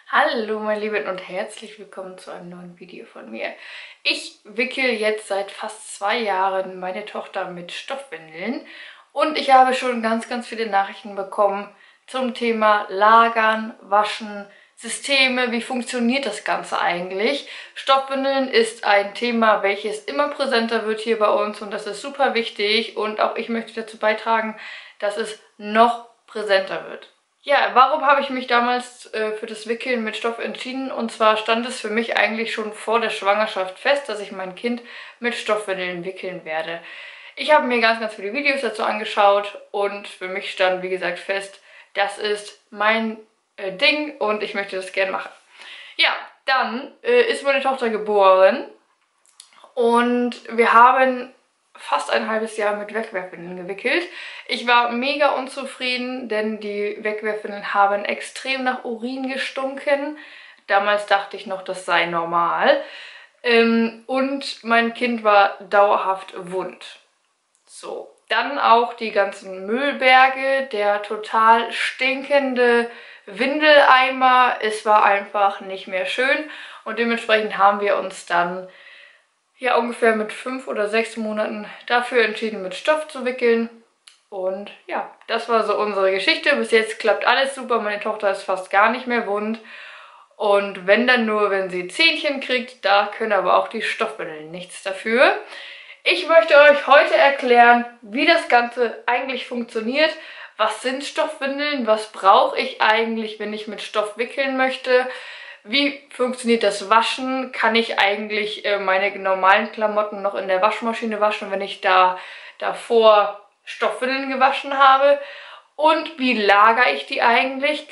Hallo meine Lieben und herzlich willkommen zu einem neuen Video von mir. Ich wickel jetzt seit fast 2 Jahren meine Tochter mit Stoffwindeln und ich habe schon ganz viele Nachrichten bekommen zum Thema Lagern, Waschen, Systeme, wie funktioniert das Ganze eigentlich. Stoffwindeln ist ein Thema, welches immer präsenter wird hier bei uns und das ist super wichtig und auch ich möchte dazu beitragen, dass es noch präsenter wird. Ja, warum habe ich mich damals für das Wickeln mit Stoff entschieden? Und zwar stand es für mich eigentlich schon vor der Schwangerschaft fest, dass ich mein Kind mit Stoffwindeln wickeln werde. Ich habe mir ganz viele Videos dazu angeschaut und für mich stand, wie gesagt, fest, das ist mein Ding und ich möchte das gerne machen. Ja, dann ist meine Tochter geboren und wir haben fast ein halbes Jahr mit Wegwerfwindeln gewickelt. Ich war mega unzufrieden, denn die Wegwerfwindeln haben extrem nach Urin gestunken. Damals dachte ich noch, das sei normal. Und mein Kind war dauerhaft wund. So, dann auch die ganzen Müllberge, der total stinkende Windeleimer. Es war einfach nicht mehr schön und dementsprechend haben wir uns dann ja ungefähr mit 5 oder 6 Monaten dafür entschieden, mit Stoff zu wickeln. Und ja, das war so unsere Geschichte. Bis jetzt klappt alles super. Meine Tochter ist fast gar nicht mehr wund. Und wenn dann nur, wenn sie Zähnchen kriegt, da können aber auch die Stoffwindeln nichts dafür. Ich möchte euch heute erklären, wie das Ganze eigentlich funktioniert. Was sind Stoffwindeln? Was brauche ich eigentlich, wenn ich mit Stoff wickeln möchte? Wie funktioniert das Waschen? Kann ich eigentlich meine normalen Klamotten noch in der Waschmaschine waschen, wenn ich davor Stoffwindeln gewaschen habe? Und wie lagere ich die eigentlich?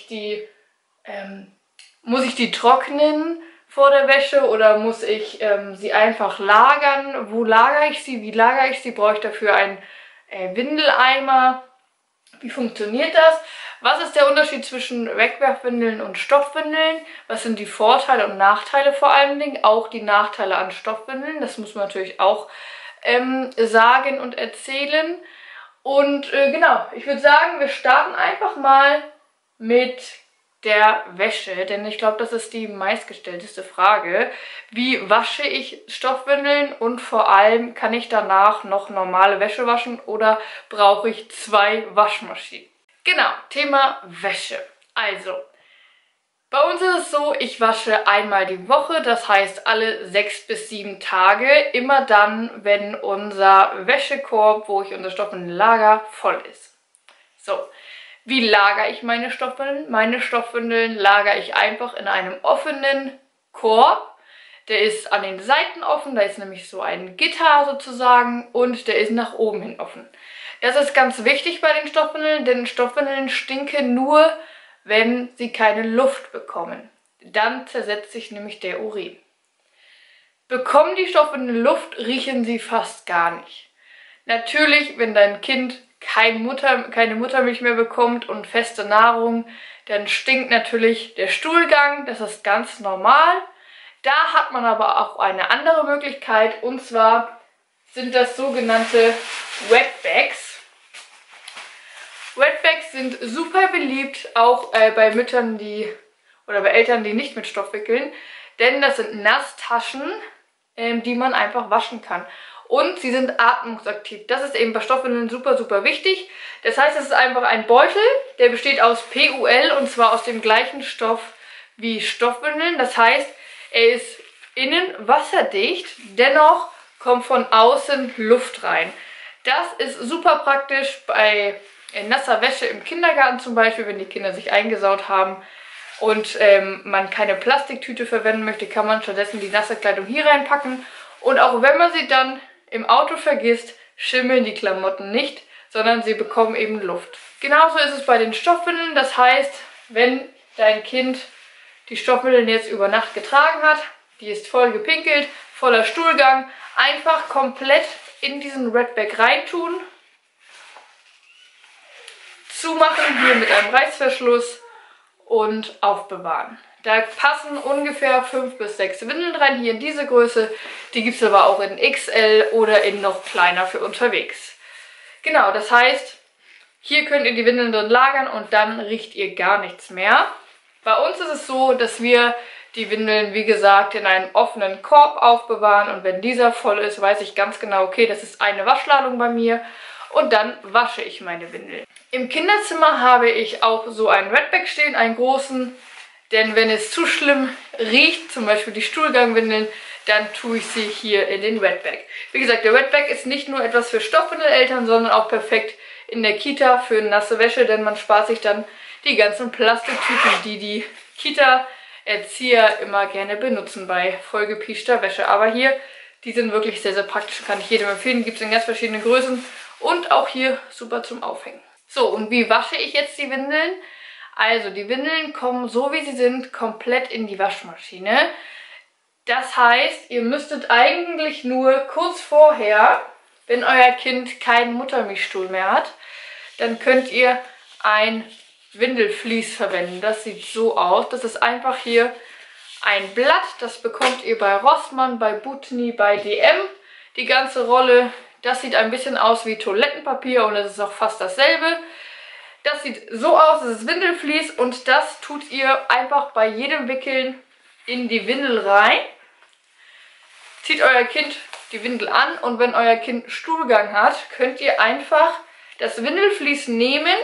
Muss ich die trocknen vor der Wäsche oder muss ich sie einfach lagern? Wo lagere ich sie? Wie lagere ich sie? Brauche ich dafür einen Windeleimer? Wie funktioniert das? Was ist der Unterschied zwischen Wegwerfwindeln und Stoffwindeln? Was sind die Vorteile und Nachteile vor allen Dingen? Auch die Nachteile an Stoffwindeln, das muss man natürlich auch sagen und erzählen. Und genau, ich würde sagen, wir starten einfach mal mit der Wäsche, denn ich glaube, das ist die meistgestellteste Frage. Wie wasche ich Stoffwindeln und vor allem, kann ich danach noch normale Wäsche waschen oder brauche ich 2 Waschmaschinen? Genau, Thema Wäsche. Also, bei uns ist es so, ich wasche einmal die Woche, das heißt alle 6 bis 7 Tage, immer dann, wenn unser Wäschekorb, wo ich unsere Stoffwindeln lager, voll ist. So. Wie lagere ich meine Stoffwindeln? Meine Stoffwindeln lagere ich einfach in einem offenen Korb. Der ist an den Seiten offen, da ist nämlich so ein Gitter sozusagen und der ist nach oben hin offen. Das ist ganz wichtig bei den Stoffwindeln, denn Stoffwindeln stinken nur, wenn sie keine Luft bekommen. Dann zersetzt sich nämlich der Urin. Bekommen die Stoffwindeln Luft, riechen sie fast gar nicht. Natürlich, wenn dein Kind keine Muttermilch mehr bekommt und feste Nahrung, dann stinkt natürlich der Stuhlgang, das ist ganz normal. Da hat man aber auch eine andere Möglichkeit und zwar sind das sogenannte Wetbags. Wetbags sind super beliebt, auch bei Müttern, oder bei Eltern, die nicht mit Stoff wickeln, denn das sind Nasstaschen, die man einfach waschen kann. Und sie sind atmungsaktiv. Das ist eben bei Stoffwindeln super wichtig. Das heißt, es ist einfach ein Beutel, der besteht aus PUL und zwar aus dem gleichen Stoff wie Stoffwindeln. Das heißt, er ist innen wasserdicht, dennoch kommt von außen Luft rein. Das ist super praktisch bei nasser Wäsche im Kindergarten zum Beispiel, wenn die Kinder sich eingesaut haben und man keine Plastiktüte verwenden möchte, kann man stattdessen die nasse Kleidung hier reinpacken. Und auch wenn man sie dann im Auto vergisst, schimmeln die Klamotten nicht, sondern sie bekommen eben Luft. Genauso ist es bei den Stoffwindeln. Das heißt, wenn dein Kind die Stoffwindeln jetzt über Nacht getragen hat, die ist voll gepinkelt, voller Stuhlgang, einfach komplett in diesen Wetbag reintun, zumachen hier mit einem Reißverschluss und aufbewahren. Da passen ungefähr 5 bis 6 Windeln rein, hier in diese Größe. Die gibt es aber auch in XL oder in noch kleiner für unterwegs. Genau, das heißt, hier könnt ihr die Windeln drin lagern und dann riecht ihr gar nichts mehr. Bei uns ist es so, dass wir die Windeln, wie gesagt, in einem offenen Korb aufbewahren. Und wenn dieser voll ist, weiß ich ganz genau, okay, das ist eine Waschladung bei mir. Und dann wasche ich meine Windeln. Im Kinderzimmer habe ich auch so einen Redback stehen, einen großen. Denn wenn es zu schlimm riecht, zum Beispiel die Stuhlgangwindeln, dann tue ich sie hier in den Redback. Wie gesagt, der Redback ist nicht nur etwas für Stoffwindeleltern, sondern auch perfekt in der Kita für nasse Wäsche, denn man spart sich dann die ganzen Plastiktüten, die die Kita-Erzieher immer gerne benutzen bei vollgepieschter Wäsche. Aber hier, die sind wirklich sehr, sehr praktisch, kann ich jedem empfehlen. Gibt es in ganz verschiedenen Größen und auch hier super zum Aufhängen. So, und wie wasche ich jetzt die Windeln? Also, die Windeln kommen so wie sie sind komplett in die Waschmaschine. Das heißt, ihr müsstet eigentlich nur kurz vorher, wenn euer Kind keinen Muttermilchstuhl mehr hat, dann könnt ihr ein Windelflies verwenden. Das sieht so aus. Das ist einfach hier ein Blatt. Das bekommt ihr bei Rossmann, bei Butni, bei DM. Die ganze Rolle, das sieht ein bisschen aus wie Toilettenpapier und es ist auch fast dasselbe. Das sieht so aus, das ist Windelflies und das tut ihr einfach bei jedem Wickeln in die Windel rein. Zieht euer Kind die Windel an und wenn euer Kind Stuhlgang hat, könnt ihr einfach das Windelflies nehmen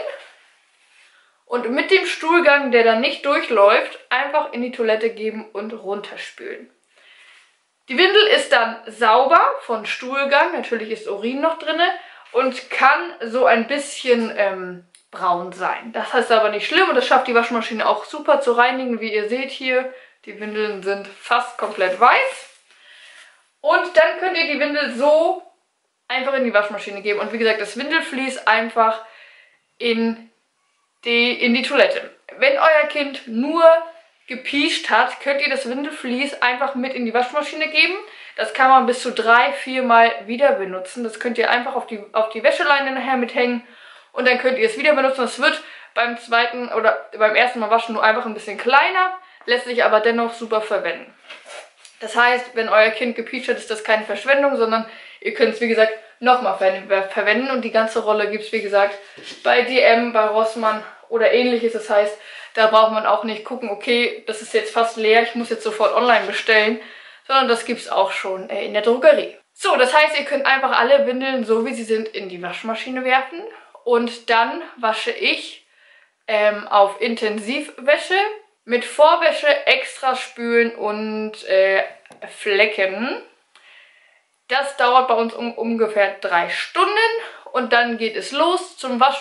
und mit dem Stuhlgang, der dann nicht durchläuft, einfach in die Toilette geben und runterspülen. Die Windel ist dann sauber von Stuhlgang, natürlich ist Urin noch drin und kann so ein bisschen braun sein. Das heißt aber nicht schlimm und das schafft die Waschmaschine auch super zu reinigen. Wie ihr seht hier, die Windeln sind fast komplett weiß. Und dann könnt ihr die Windel so einfach in die Waschmaschine geben. Und wie gesagt, das Windelflies einfach in die Toilette. Wenn euer Kind nur gepiescht hat, könnt ihr das Windelflies einfach mit in die Waschmaschine geben. Das kann man bis zu 3-4 Mal wieder benutzen. Das könnt ihr einfach auf die Wäscheleine nachher mithängen. Und dann könnt ihr es wieder benutzen. Das wird beim zweiten oder beim ersten Mal waschen nur einfach ein bisschen kleiner, lässt sich aber dennoch super verwenden. Das heißt, wenn euer Kind gepiescht hat, ist das keine Verschwendung, sondern ihr könnt es, wie gesagt, nochmal verwenden. Und die ganze Rolle gibt es, wie gesagt, bei DM, bei Rossmann oder ähnliches. Das heißt, da braucht man auch nicht gucken, okay, das ist jetzt fast leer, ich muss jetzt sofort online bestellen, sondern das gibt es auch schon in der Drogerie. So, das heißt, ihr könnt einfach alle Windeln, so wie sie sind, in die Waschmaschine werfen. Und dann wasche ich auf Intensivwäsche mit Vorwäsche, extra spülen und Flecken. Das dauert bei uns ungefähr 3 Stunden und dann geht es los.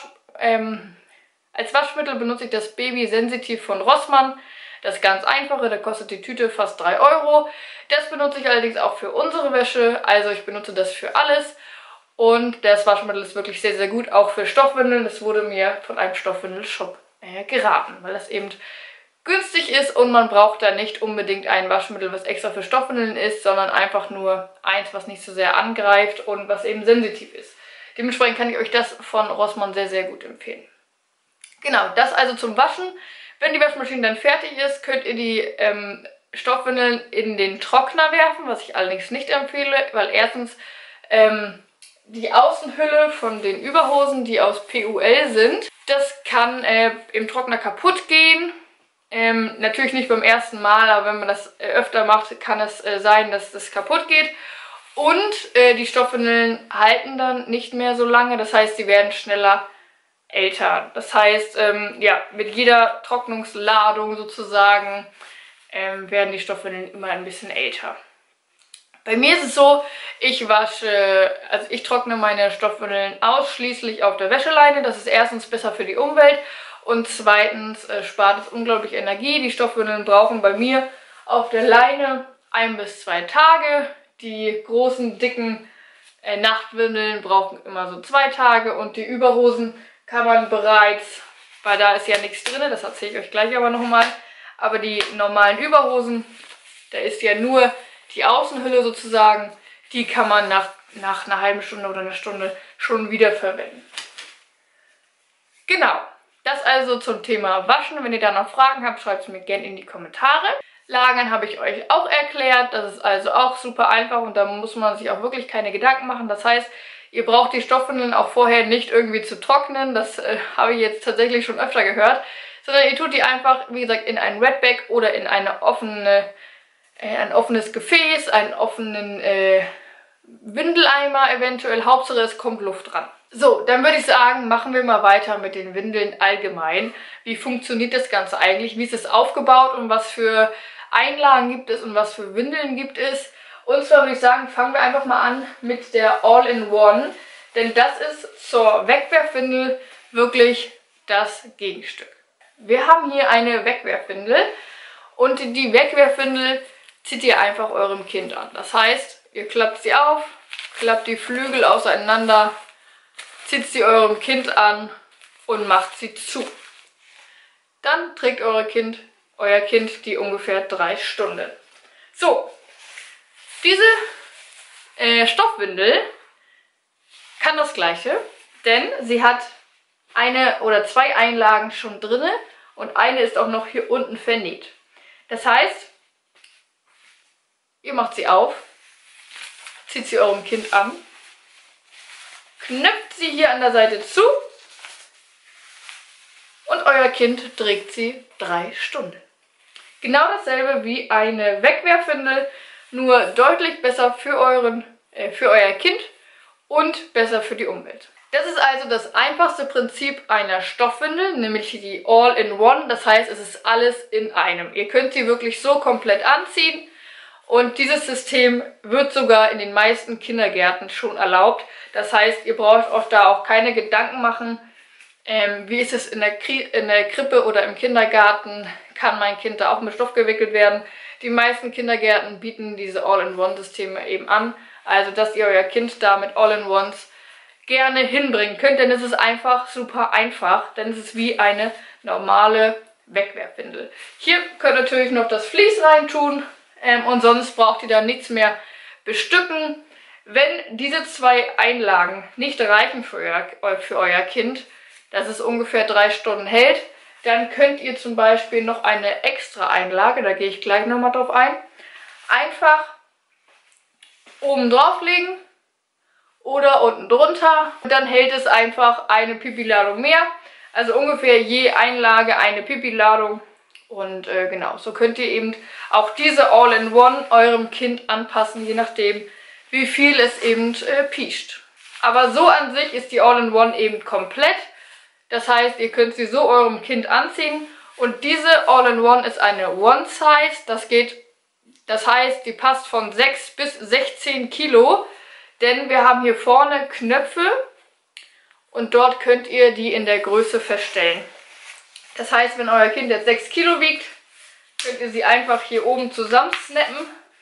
Als Waschmittel benutze ich das Baby Sensitiv von Rossmann. Das ganz einfache, da kostet die Tüte fast 3 Euro. Das benutze ich allerdings auch für unsere Wäsche, also ich benutze das für alles. Und das Waschmittel ist wirklich sehr, sehr gut, auch für Stoffwindeln. Das wurde mir von einem Stoffwindelshop geraten, weil das eben günstig ist und man braucht da nicht unbedingt ein Waschmittel, was extra für Stoffwindeln ist, sondern einfach nur eins, was nicht so sehr angreift und was eben sensitiv ist. Dementsprechend kann ich euch das von Rossmann sehr, sehr gut empfehlen. Genau, das also zum Waschen. Wenn die Waschmaschine dann fertig ist, könnt ihr die Stoffwindeln in den Trockner werfen, was ich allerdings nicht empfehle, weil erstens die Außenhülle von den Überhosen, die aus PUL sind, das kann im Trockner kaputt gehen. Natürlich nicht beim ersten Mal, aber wenn man das öfter macht, kann es sein, dass das kaputt geht. Und die Stoffwindeln halten dann nicht mehr so lange, das heißt, sie werden schneller älter. Das heißt, ja, mit jeder Trocknungsladung sozusagen werden die Stoffwindeln immer ein bisschen älter. Bei mir ist es so, ich trockne meine Stoffwindeln ausschließlich auf der Wäscheleine. Das ist erstens besser für die Umwelt und zweitens spart es unglaublich Energie. Die Stoffwindeln brauchen bei mir auf der Leine 1 bis 2 Tage. Die großen, dicken Nachtwindeln brauchen immer so 2 Tage und die Überhosen kann man bereits, weil da ist ja nichts drin, das erzähle ich euch gleich aber nochmal, aber die normalen Überhosen, da ist ja nur die Außenhülle sozusagen, die kann man nach einer halben Stunde oder einer Stunde schon wieder verwenden. Genau, das also zum Thema Waschen. Wenn ihr da noch Fragen habt, schreibt es mir gerne in die Kommentare. Lagern habe ich euch auch erklärt, das ist also auch super einfach und da muss man sich auch wirklich keine Gedanken machen. Das heißt, ihr braucht die Stoffwindeln auch vorher nicht irgendwie zu trocknen, das habe ich jetzt tatsächlich schon öfter gehört, sondern ihr tut die einfach, wie gesagt, in ein Redbag oder in eine ein offenes Gefäß, einen offenen Windeleimer eventuell. Hauptsache es kommt Luft dran. So, dann würde ich sagen, machen wir mal weiter mit den Windeln allgemein. Wie funktioniert das Ganze eigentlich? Wie ist es aufgebaut und was für Einlagen gibt es und was für Windeln gibt es? Und zwar würde ich sagen, fangen wir einfach mal an mit der All-in-One. Denn das ist zur Wegwerfwindel wirklich das Gegenstück. Wir haben hier eine Wegwerfwindel und die Wegwerfwindel zieht ihr einfach eurem Kind an. Das heißt, ihr klappt sie auf, klappt die Flügel auseinander, zieht sie eurem Kind an und macht sie zu. Dann trägt euer Kind die ungefähr 3 Stunden. So, diese Stoffwindel kann das Gleiche, denn sie hat eine oder 2 Einlagen schon drin und eine ist auch noch hier unten vernäht. Das heißt, ihr macht sie auf, zieht sie eurem Kind an, knöpft sie hier an der Seite zu und euer Kind trägt sie 3 Stunden. Genau dasselbe wie eine Wegwerfwindel, nur deutlich besser für euer Kind und besser für die Umwelt. Das ist also das einfachste Prinzip einer Stoffwindel, nämlich die All-in-One. Das heißt, es ist alles in einem. Ihr könnt sie wirklich so komplett anziehen und dieses System wird sogar in den meisten Kindergärten schon erlaubt. Das heißt, ihr braucht euch da auch keine Gedanken machen, wie ist es in der Krippe oder im Kindergarten, kann mein Kind da auch mit Stoff gewickelt werden. Die meisten Kindergärten bieten diese All-in-One-Systeme eben an. Also, dass ihr euer Kind da mit All-in-Ones gerne hinbringen könnt, denn es ist einfach super einfach, denn es ist wie eine normale Wegwerfwindel. Hier könnt ihr natürlich noch das Vlies reintun und sonst braucht ihr da nichts mehr bestücken. Wenn diese 2 Einlagen nicht reichen für euer Kind, dass es ungefähr 3 Stunden hält, dann könnt ihr zum Beispiel noch eine extra Einlage, da gehe ich gleich nochmal drauf ein, einfach oben drauf legen oder unten drunter. Und dann hält es einfach eine Pipi-Ladung mehr. Also ungefähr je Einlage eine Pipi-Ladung. Und genau, so könnt ihr eben auch diese All-in-One eurem Kind anpassen, je nachdem, wie viel es eben piescht. Aber so an sich ist die All-in-One eben komplett. Das heißt, ihr könnt sie so eurem Kind anziehen. Und diese All-in-One ist eine One-Size. Das heißt, die passt von 6 bis 16 Kilo. Denn wir haben hier vorne Knöpfe und dort könnt ihr die in der Größe verstellen. Das heißt, wenn euer Kind jetzt 6 Kilo wiegt, könnt ihr sie einfach hier oben zusammensnappen.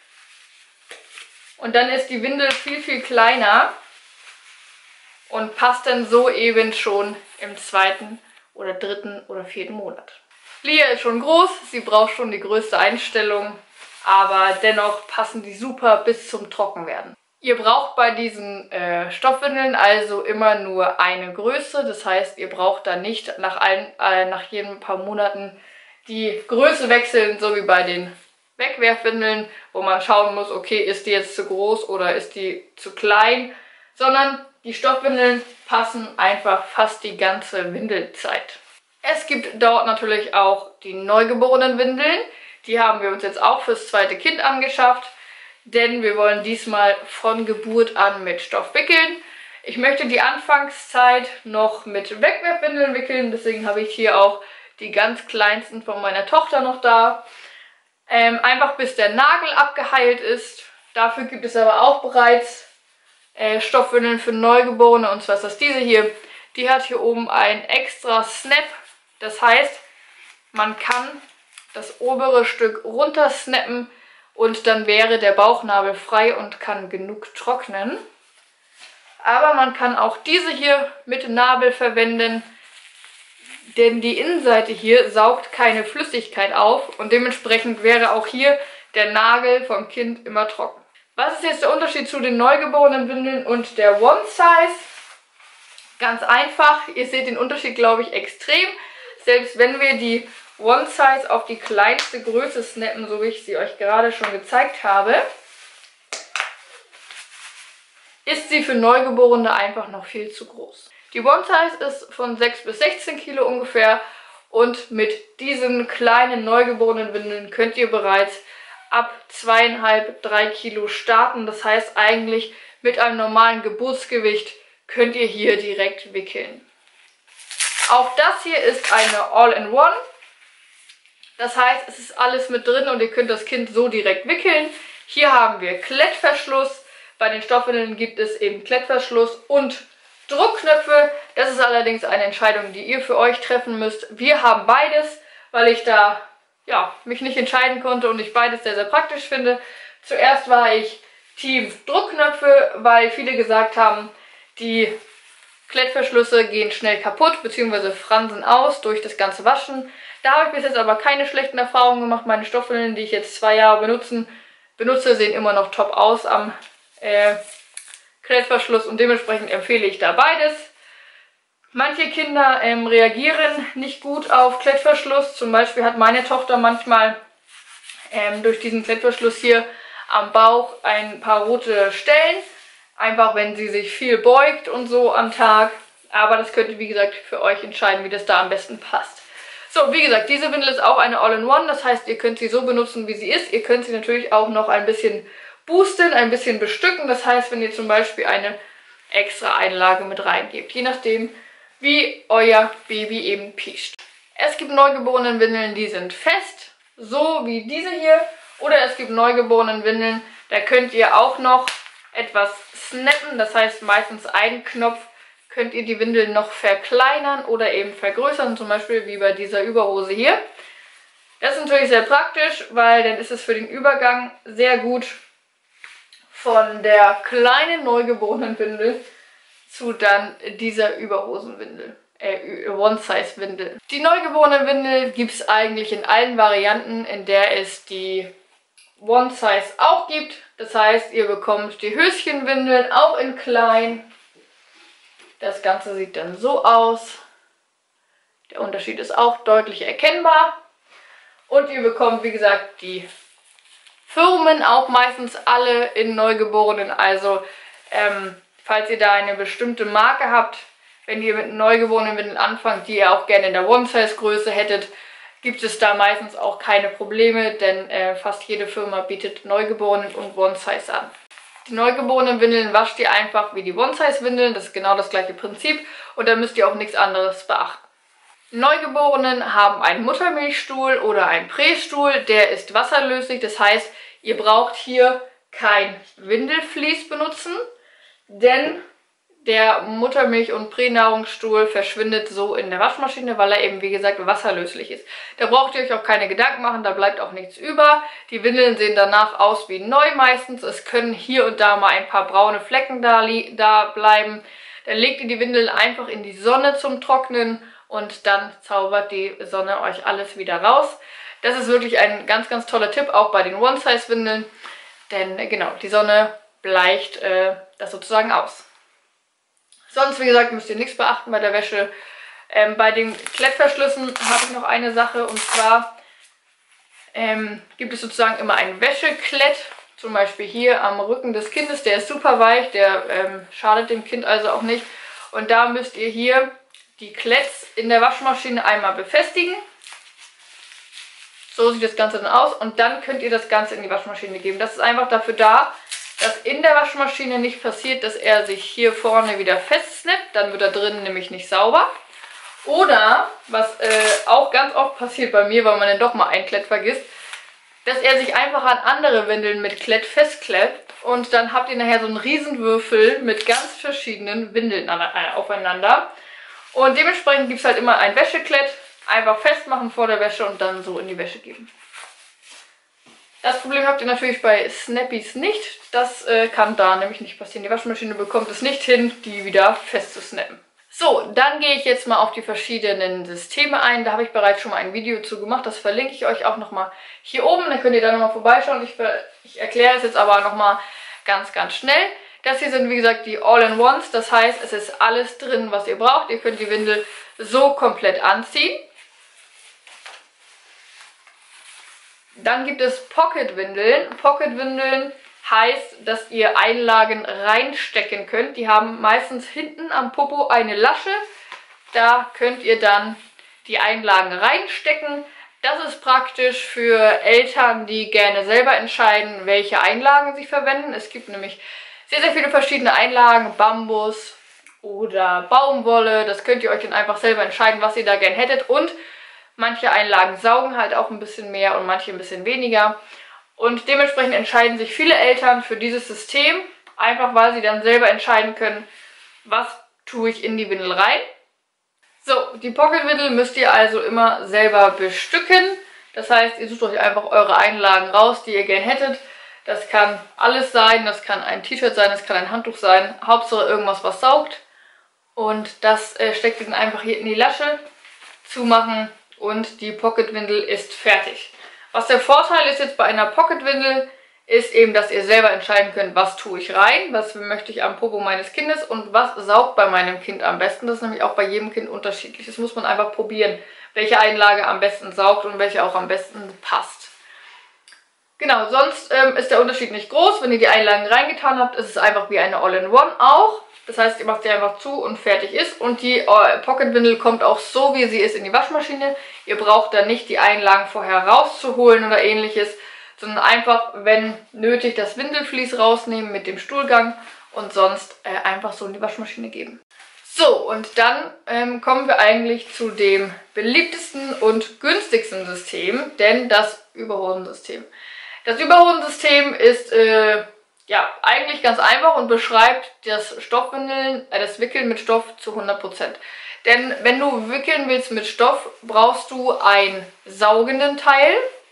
Und dann ist die Windel viel, viel kleiner und passt dann so eben schon im 2. oder 3. oder 4. Monat. Lia ist schon groß, sie braucht schon die größte Einstellung, aber dennoch passen die super bis zum Trockenwerden. Ihr braucht bei diesen Stoffwindeln also immer nur eine Größe. Das heißt, ihr braucht dann nicht nach jedem paar Monaten die Größe wechseln, so wie bei den Wegwerfwindeln, wo man schauen muss, okay, ist die jetzt zu groß oder ist die zu klein, sondern die Stoffwindeln passen einfach fast die ganze Windelzeit. Es gibt dort natürlich auch die neugeborenen Windeln. Die haben wir uns jetzt auch fürs 2. Kind angeschafft. Denn wir wollen diesmal von Geburt an mit Stoff wickeln. Ich möchte die Anfangszeit noch mit Wegwerfwindeln wickeln, deswegen habe ich hier auch die ganz kleinsten von meiner Tochter noch da. Einfach bis der Nagel abgeheilt ist. Dafür gibt es aber auch bereits Stoffwindeln für Neugeborene, und zwar ist das diese hier. Die hat hier oben einen extra Snap, das heißt, man kann das obere Stück runtersnappen, und dann wäre der Bauchnabel frei und kann genug trocknen. Aber man kann auch diese hier mit Nabel verwenden, denn die Innenseite hier saugt keine Flüssigkeit auf und dementsprechend wäre auch hier der Nagel vom Kind immer trocken. Was ist jetzt der Unterschied zu den neugeborenen Windeln und der One Size? Ganz einfach, ihr seht den Unterschied, glaube ich, extrem. Selbst wenn wir die One Size auf die kleinste Größe snappen, so wie ich sie euch gerade schon gezeigt habe, ist sie für Neugeborene einfach noch viel zu groß. Die One Size ist von 6 bis 16 Kilo ungefähr Und mit diesen kleinen neugeborenen Windeln könnt ihr bereits ab 2,5, 3 Kilo starten. Das heißt eigentlich mit einem normalen Geburtsgewicht könnt ihr hier direkt wickeln. Auch das hier ist eine All-in-One. Das heißt, es ist alles mit drin und ihr könnt das Kind so direkt wickeln. Hier haben wir Klettverschluss. Bei den Stoffwindeln gibt es eben Klettverschluss und Druckknöpfe. Das ist allerdings eine Entscheidung, die ihr für euch treffen müsst. Wir haben beides, weil ich da mich nicht entscheiden konnte und ich beides sehr, sehr praktisch finde. Zuerst war ich Team Druckknöpfe, weil viele gesagt haben, die Klettverschlüsse gehen schnell kaputt bzw. fransen aus durch das ganze Waschen. Da habe ich bis jetzt aber keine schlechten Erfahrungen gemacht. Meine Stoffwindeln, die ich jetzt 2 Jahre benutze, sehen immer noch top aus am Klettverschluss und dementsprechend empfehle ich da beides. Manche Kinder reagieren nicht gut auf Klettverschluss. Zum Beispiel hat meine Tochter manchmal durch diesen Klettverschluss hier am Bauch ein paar rote Stellen. Einfach wenn sie sich viel beugt und so am Tag. Aber das könnt ihr, wie gesagt, für euch entscheiden, wie das da am besten passt. So, wie gesagt, diese Windel ist auch eine All-in-One. Das heißt, ihr könnt sie so benutzen, wie sie ist. Ihr könnt sie natürlich auch noch ein bisschen boosten, ein bisschen bestücken. Das heißt, wenn ihr zum Beispiel eine extra Einlage mit reingebt. Je nachdem, wie euer Baby eben piescht. Es gibt neugeborenen Windeln, die sind fest, so wie diese hier. Oder es gibt neugeborenen Windeln, da könnt ihr auch noch etwas snappen. Das heißt, meistens einen Knopf könnt ihr die Windeln noch verkleinern oder eben vergrößern. Zum Beispiel wie bei dieser Überhose hier. Das ist natürlich sehr praktisch, weil dann ist es für den Übergang sehr gut von der kleinen neugeborenen Windel zu dann dieser Überhosenwindel, One-Size-Windel. Die neugeborene Windel gibt es eigentlich in allen Varianten, in der es die One-Size auch gibt. Das heißt, ihr bekommt die Höschenwindeln auch in klein. Das Ganze sieht dann so aus. Der Unterschied ist auch deutlich erkennbar. Und ihr bekommt, wie gesagt, die Firmen auch meistens alle in Neugeborenen. Also, falls ihr da eine bestimmte Marke habt, wenn ihr mit neugeborenen Windeln anfangt, die ihr auch gerne in der One-Size-Größe hättet, gibt es da meistens auch keine Probleme, denn fast jede Firma bietet Neugeborenen und One-Size an. Die neugeborenen Windeln wascht ihr einfach wie die One-Size-Windeln, das ist genau das gleiche Prinzip und da müsst ihr auch nichts anderes beachten. Neugeborenen haben einen Muttermilchstuhl oder einen Prästuhl, der ist wasserlöslich, das heißt, ihr braucht hier kein Windelflies benutzen, denn der Muttermilch- und Pränahrungsstuhl verschwindet so in der Waschmaschine, weil er eben, wie gesagt, wasserlöslich ist. Da braucht ihr euch auch keine Gedanken machen, da bleibt auch nichts über. Die Windeln sehen danach aus wie neu meistens. Es können hier und da mal ein paar braune Flecken da bleiben. Dann legt ihr die Windeln einfach in die Sonne zum Trocknen und dann zaubert die Sonne euch alles wieder raus. Das ist wirklich ein ganz, ganz toller Tipp, auch bei den One-Size-Windeln, denn genau, die Sonne bleicht das sozusagen aus. Sonst, wie gesagt, müsst ihr nichts beachten bei der Wäsche. Bei den Klettverschlüssen habe ich noch eine Sache und zwar gibt es sozusagen immer einen Wäscheklett, zum Beispiel hier am Rücken des Kindes, der ist super weich, der schadet dem Kind also auch nicht. Und da müsst ihr hier die Kletts in der Waschmaschine einmal befestigen. So sieht das Ganze dann aus und dann könnt ihr das Ganze in die Waschmaschine geben. Das ist einfach dafür da, dass in der Waschmaschine nicht passiert, dass er sich hier vorne wieder festsnappt, dann wird er drinnen nämlich nicht sauber. Oder, was auch ganz oft passiert bei mir, weil man dann doch mal ein Klett vergisst, dass er sich einfach an andere Windeln mit Klett festklebt und dann habt ihr nachher so einen Riesenwürfel mit ganz verschiedenen Windeln aufeinander. Und dementsprechend gibt es halt immer ein Wäscheklett, einfach festmachen vor der Wäsche und dann so in die Wäsche geben. Das Problem habt ihr natürlich bei Snappies nicht. Das kann da nämlich nicht passieren. Die Waschmaschine bekommt es nicht hin, die wieder festzusnappen. So, dann gehe ich jetzt mal auf die verschiedenen Systeme ein. Da habe ich bereits schon mal ein Video zu gemacht. Das verlinke ich euch auch nochmal hier oben. Dann könnt ihr da nochmal vorbeischauen. Ich erkläre es jetzt aber nochmal ganz, ganz schnell. Das hier sind, wie gesagt, die All-in-Ones. Das heißt, es ist alles drin, was ihr braucht. Ihr könnt die Windel so komplett anziehen. Dann gibt es Pocket-Windeln. Pocket-Windeln heißt, dass ihr Einlagen reinstecken könnt. Die haben meistens hinten am Popo eine Lasche. Da könnt ihr dann die Einlagen reinstecken. Das ist praktisch für Eltern, die gerne selber entscheiden, welche Einlagen sie verwenden. Es gibt nämlich sehr, sehr viele verschiedene Einlagen, Bambus oder Baumwolle. Das könnt ihr euch dann einfach selber entscheiden, was ihr da gerne hättet. Und manche Einlagen saugen halt auch ein bisschen mehr und manche ein bisschen weniger. Und dementsprechend entscheiden sich viele Eltern für dieses System, einfach weil sie dann selber entscheiden können, was tue ich in die Windel rein. So, die Pocketwindel müsst ihr also immer selber bestücken. Das heißt, ihr sucht euch einfach eure Einlagen raus, die ihr gern hättet. Das kann alles sein, das kann ein T-Shirt sein, das kann ein Handtuch sein. Hauptsache irgendwas, was saugt. Und das steckt ihr dann einfach hier in die Lasche, zumachen und die Pocketwindel ist fertig. Was der Vorteil ist jetzt bei einer Pocketwindel, ist eben, dass ihr selber entscheiden könnt, was tue ich rein, was möchte ich am Popo meines Kindes und was saugt bei meinem Kind am besten. Das ist nämlich auch bei jedem Kind unterschiedlich. Das muss man einfach probieren, welche Einlage am besten saugt und welche auch am besten passt. Genau, sonst ist der Unterschied nicht groß. Wenn ihr die Einlagen reingetan habt, ist es einfach wie eine All-in-One auch. Das heißt, ihr macht sie einfach zu und fertig ist. Und die Pocketwindel kommt auch so, wie sie ist, in die Waschmaschine. Ihr braucht da nicht die Einlagen vorher rauszuholen oder ähnliches, sondern einfach, wenn nötig, das Windelvlies rausnehmen mit dem Stuhlgang und sonst einfach so in die Waschmaschine geben. So, und dann kommen wir eigentlich zu dem beliebtesten und günstigsten System, denn das Überhosensystem. Das Überhosensystem ist ja eigentlich ganz einfach und beschreibt das das Wickeln mit Stoff zu 100%. Denn wenn du wickeln willst mit Stoff, brauchst du einen saugenden Teil,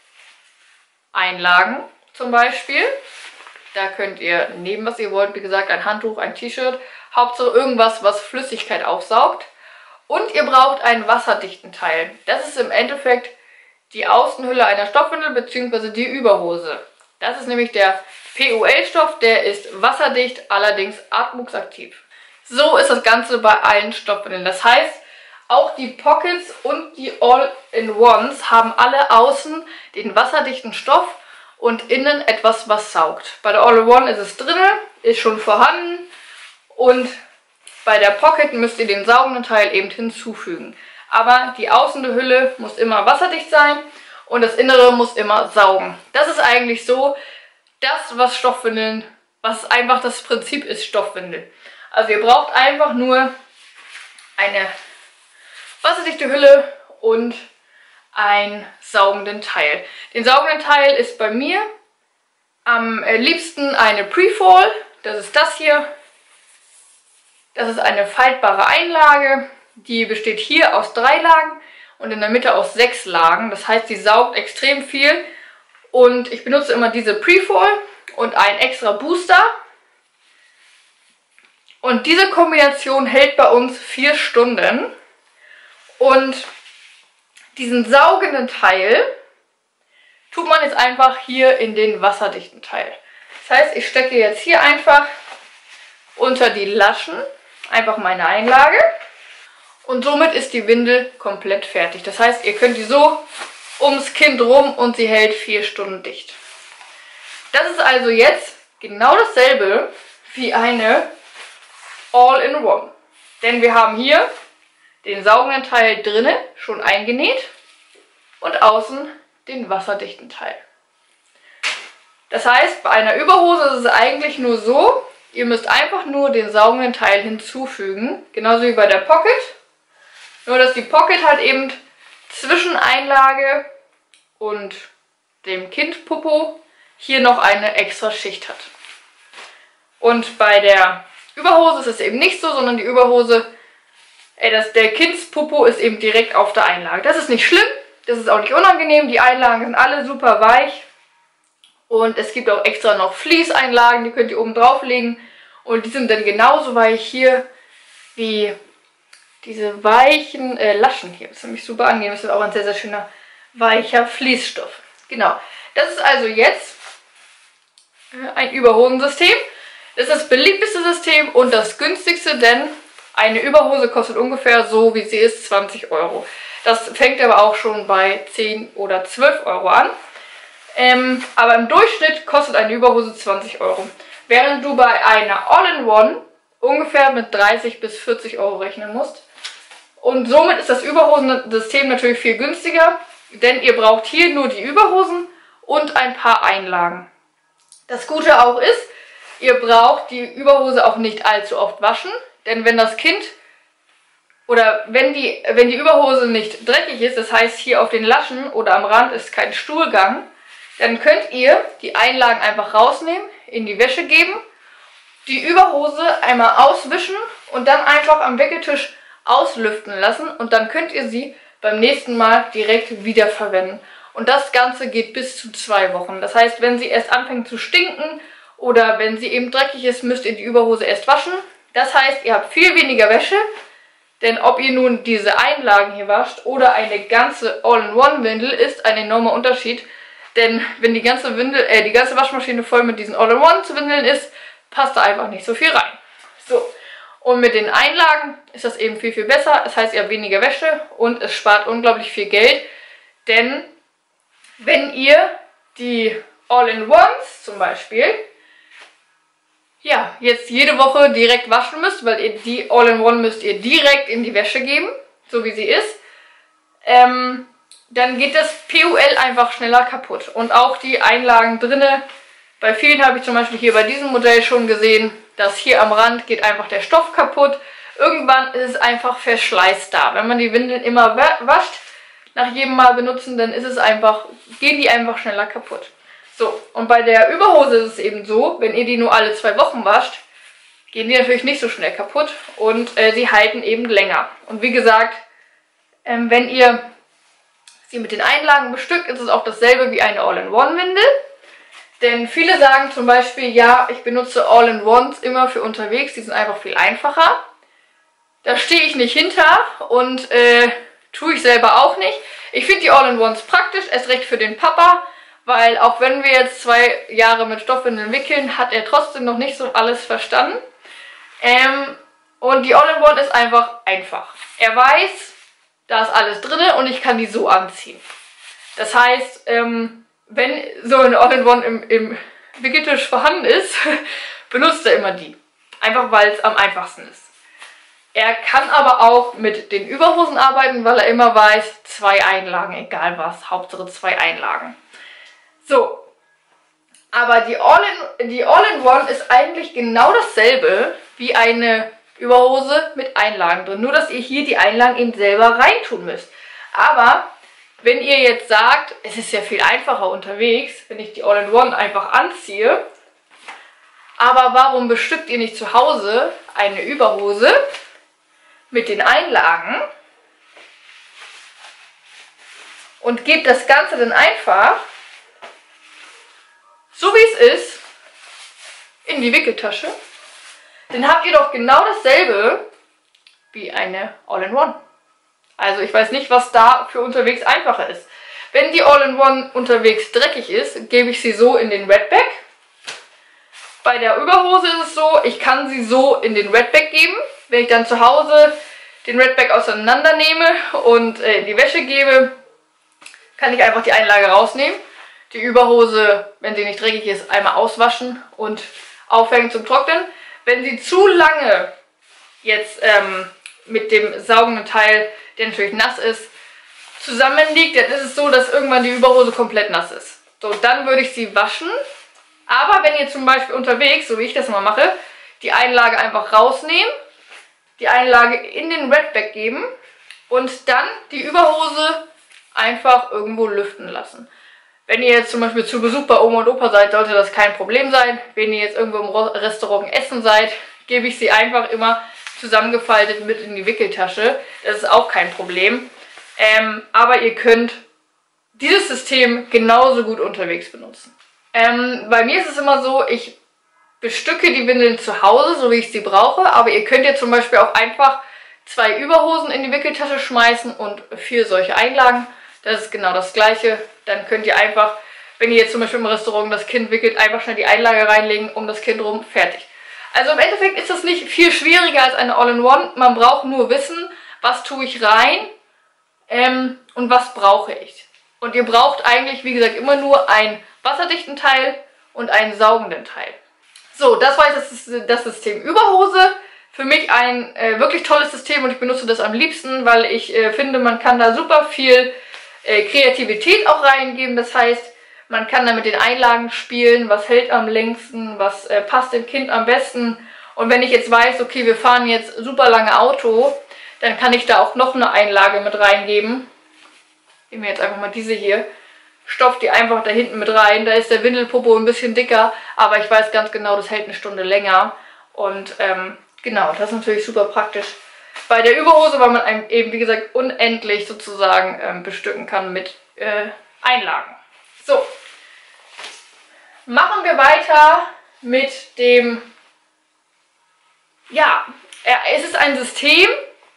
Einlagen zum Beispiel. Da könnt ihr nehmen, was ihr wollt. Wie gesagt, ein Handtuch, ein T-Shirt. Hauptsache irgendwas, was Flüssigkeit aufsaugt. Und ihr braucht einen wasserdichten Teil. Das ist im Endeffekt die Außenhülle einer Stoffwindel bzw. die Überhose. Das ist nämlich der PUL-Stoff. Der ist wasserdicht, allerdings atmungsaktiv. So ist das Ganze bei allen Stoffwindeln. Das heißt, auch die Pockets und die All-in-Ones haben alle außen den wasserdichten Stoff und innen etwas, was saugt. Bei der All-in-One ist es drin, ist schon vorhanden und bei der Pocket müsst ihr den saugenden Teil eben hinzufügen. Aber die außene Hülle muss immer wasserdicht sein und das Innere muss immer saugen. Das ist eigentlich so das, was Stoffwindeln, was einfach das Prinzip ist Stoffwindel. Also ihr braucht einfach nur eine wasserdichte Hülle und einen saugenden Teil. Den saugenden Teil ist bei mir am liebsten eine Pre-Fall. Das ist das hier. Das ist eine faltbare Einlage. Die besteht hier aus 3 Lagen und in der Mitte aus 6 Lagen. Das heißt, die saugt extrem viel. Und ich benutze immer diese Pre-Fall und einen extra Booster. Und diese Kombination hält bei uns 4 Stunden. Und diesen saugenden Teil tut man jetzt einfach hier in den wasserdichten Teil. Das heißt, ich stecke jetzt hier einfach unter die Laschen einfach meine Einlage. Und somit ist die Windel komplett fertig. Das heißt, ihr könnt die so ums Kind rum und sie hält 4 Stunden dicht. Das ist also jetzt genau dasselbe wie eine All-in-One. Denn wir haben hier den saugenden Teil drinnen schon eingenäht und außen den wasserdichten Teil. Das heißt, bei einer Überhose ist es eigentlich nur so, ihr müsst einfach nur den saugenden Teil hinzufügen, genauso wie bei der Pocket. Nur, dass die Pocket halt eben zwischen Einlage und dem Kindpopo hier noch eine extra Schicht hat. Und bei der Überhose ist es eben nicht so, sondern die Überhose, der Kindspopo ist eben direkt auf der Einlage. Das ist nicht schlimm, das ist auch nicht unangenehm. Die Einlagen sind alle super weich. Und es gibt auch extra noch Fließeinlagen, die könnt ihr oben drauf legen. Und die sind dann genauso weich hier wie diese weichen Laschen hier. Das ist nämlich super angenehm. Das ist auch ein sehr, sehr schöner weicher Fließstoff. Genau. Das ist also jetzt ein Überhosensystem. Das ist das beliebteste System und das günstigste, denn eine Überhose kostet ungefähr so, wie sie ist, 20 Euro. Das fängt aber auch schon bei 10 oder 12 Euro an. Aber im Durchschnitt kostet eine Überhose 20 Euro. Während du bei einer All-in-One ungefähr mit 30 bis 40 Euro rechnen musst. Und somit ist das Überhosensystem natürlich viel günstiger, denn ihr braucht hier nur die Überhosen und ein paar Einlagen. Das Gute auch ist, ihr braucht die Überhose auch nicht allzu oft waschen, denn wenn das Kind oder wenn die Überhose nicht dreckig ist, das heißt hier auf den Laschen oder am Rand ist kein Stuhlgang, dann könnt ihr die Einlagen einfach rausnehmen, in die Wäsche geben, die Überhose einmal auswischen und dann einfach am Wickeltisch auslüften lassen und dann könnt ihr sie beim nächsten Mal direkt wiederverwenden. Und das Ganze geht bis zu 2 Wochen. Das heißt, wenn sie erst anfängt zu stinken oder wenn sie eben dreckig ist, müsst ihr die Überhose erst waschen. Das heißt, ihr habt viel weniger Wäsche, denn ob ihr nun diese Einlagen hier wascht oder eine ganze All-in-One-Windel, ist ein enormer Unterschied. Denn wenn die ganze Waschmaschine voll mit diesen All-in-One-Windeln ist, passt da einfach nicht so viel rein. So. Und mit den Einlagen ist das eben viel, viel besser. Das heißt, ihr habt weniger Wäsche und es spart unglaublich viel Geld. Denn wenn ihr die All-in-Ones zum Beispiel, ja, jetzt jede Woche direkt waschen müsst, weil ihr die All-in-One müsst ihr direkt in die Wäsche geben, so wie sie ist, dann geht das PUL einfach schneller kaputt. Und auch die Einlagen drinne, bei vielen habe ich zum Beispiel hier bei diesem Modell schon gesehen, dass hier am Rand geht einfach der Stoff kaputt. Irgendwann ist es einfach Verschleiß da. Wenn man die Windeln immer wascht, nach jedem Mal benutzen, dann ist es einfach, gehen die einfach schneller kaputt. So, und bei der Überhose ist es eben so, wenn ihr die nur alle 2 Wochen wascht, gehen die natürlich nicht so schnell kaputt und sie halten eben länger. Und wie gesagt, wenn ihr sie mit den Einlagen bestückt, ist es auch dasselbe wie eine All-in-One-Windel. Denn viele sagen zum Beispiel, ja, ich benutze All-in-Ones immer für unterwegs, die sind einfach viel einfacher. Da stehe ich nicht hinter und tue ich selber auch nicht. Ich finde die All-in-Ones praktisch, erst recht für den Papa, weil auch wenn wir jetzt 2 Jahre mit Stoffwindeln wickeln, hat er trotzdem noch nicht so alles verstanden. Und die All-in-One ist einfach. Er weiß, da ist alles drin und ich kann die so anziehen. Das heißt, wenn so eine All-in-One im Wickeltisch vorhanden ist, benutzt er immer die. Einfach weil es am einfachsten ist. Er kann aber auch mit den Überhosen arbeiten, weil er immer weiß, 2 Einlagen, egal was, Hauptsache 2 Einlagen. So, aber die All-in-One ist eigentlich genau dasselbe wie eine Überhose mit Einlagen drin. Nur, dass ihr hier die Einlagen eben selber reintun müsst. Aber wenn ihr jetzt sagt, es ist ja viel einfacher unterwegs, wenn ich die All-in-One einfach anziehe, aber warum bestückt ihr nicht zu Hause eine Überhose mit den Einlagen und gebt das Ganze dann einfach, so wie es ist, in die Wickeltasche, dann habt ihr doch genau dasselbe wie eine All-in-One. Also ich weiß nicht, was da für unterwegs einfacher ist. Wenn die All-in-One unterwegs dreckig ist, gebe ich sie so in den Wetbag. Bei der Überhose ist es so, ich kann sie so in den Wetbag geben. Wenn ich dann zu Hause den Wetbag auseinander nehme und in die Wäsche gebe, kann ich einfach die Einlage rausnehmen. Die Überhose, wenn sie nicht dreckig ist, einmal auswaschen und aufhängen zum Trocknen. Wenn sie zu lange jetzt mit dem saugenden Teil, der natürlich nass ist, zusammenliegt, dann ist es so, dass irgendwann die Überhose komplett nass ist. So, dann würde ich sie waschen. Aber wenn ihr zum Beispiel unterwegs, so wie ich das mal mache, die Einlage einfach rausnehmen, die Einlage in den Wetbag geben und dann die Überhose einfach irgendwo lüften lassen. Wenn ihr jetzt zum Beispiel zu Besuch bei Oma und Opa seid, sollte das kein Problem sein. Wenn ihr jetzt irgendwo im Restaurant essen seid, gebe ich sie einfach immer zusammengefaltet mit in die Wickeltasche. Das ist auch kein Problem. Aber ihr könnt dieses System genauso gut unterwegs benutzen. Bei mir ist es immer so, ich bestücke die Windeln zu Hause, so wie ich sie brauche. Aber ihr könnt ja zum Beispiel auch einfach 2 Überhosen in die Wickeltasche schmeißen und 4 solche Einlagen. Das ist genau das Gleiche. Dann könnt ihr einfach, wenn ihr jetzt zum Beispiel im Restaurant das Kind wickelt, einfach schnell die Einlage reinlegen, um das Kind rum, fertig. Also im Endeffekt ist das nicht viel schwieriger als eine All-in-One. Man braucht nur wissen, was tue ich rein und was brauche ich. Und ihr braucht eigentlich, wie gesagt, immer nur einen wasserdichten Teil und einen saugenden Teil. So, das war jetzt das System Überhose. für mich ein wirklich tolles System und ich benutze das am liebsten, weil ich finde, man kann da super viel Kreativität auch reingeben. Das heißt, man kann da mit den Einlagen spielen, was hält am längsten, was passt dem Kind am besten. Und wenn ich jetzt weiß, okay, wir fahren jetzt super lange Auto, dann kann ich da auch noch eine Einlage mit reingeben. Nehmen wir jetzt einfach mal diese hier. Stopft die einfach da hinten mit rein. Da ist der Windelpopo ein bisschen dicker, aber ich weiß ganz genau, das hält eine Stunde länger. Und genau, das ist natürlich super praktisch bei der Überhose, weil man einem eben, wie gesagt, unendlich sozusagen bestücken kann mit Einlagen. So, machen wir weiter mit dem, ja, es ist ein System,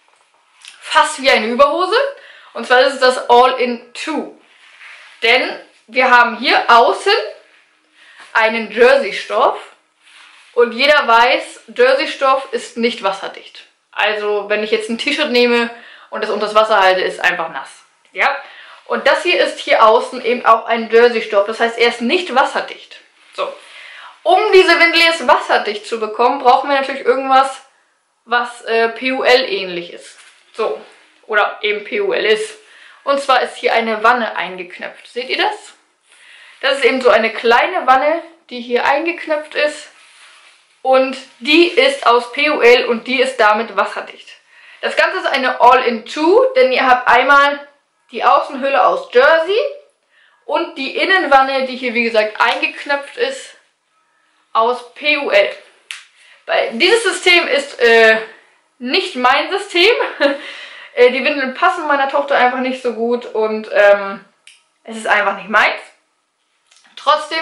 fast wie eine Überhose. Und zwar ist es das All-in-Two. Denn wir haben hier außen einen Jersey-Stoff. Und jeder weiß, Jersey-Stoff ist nicht wasserdicht. Also wenn ich jetzt ein T-Shirt nehme und das unter das Wasser halte, ist einfach nass. Ja? Und das hier ist hier außen eben auch ein Jersey-Stoff. Das heißt, er ist nicht wasserdicht. So. Um diese Windel jetzt wasserdicht zu bekommen, brauchen wir natürlich irgendwas, was PUL ähnlich ist. So. Oder eben PUL ist. Und zwar ist hier eine Wanne eingeknöpft. Seht ihr das? Das ist eben so eine kleine Wanne, die hier eingeknöpft ist. Und die ist aus PUL und die ist damit wasserdicht. Das Ganze ist eine All-in-Two, denn ihr habt einmal die Außenhülle aus Jersey und die Innenwanne, die hier wie gesagt eingeknöpft ist, aus PUL. Dieses System ist nicht mein System. Die Windeln passen meiner Tochter einfach nicht so gut und es ist einfach nicht meins. Trotzdem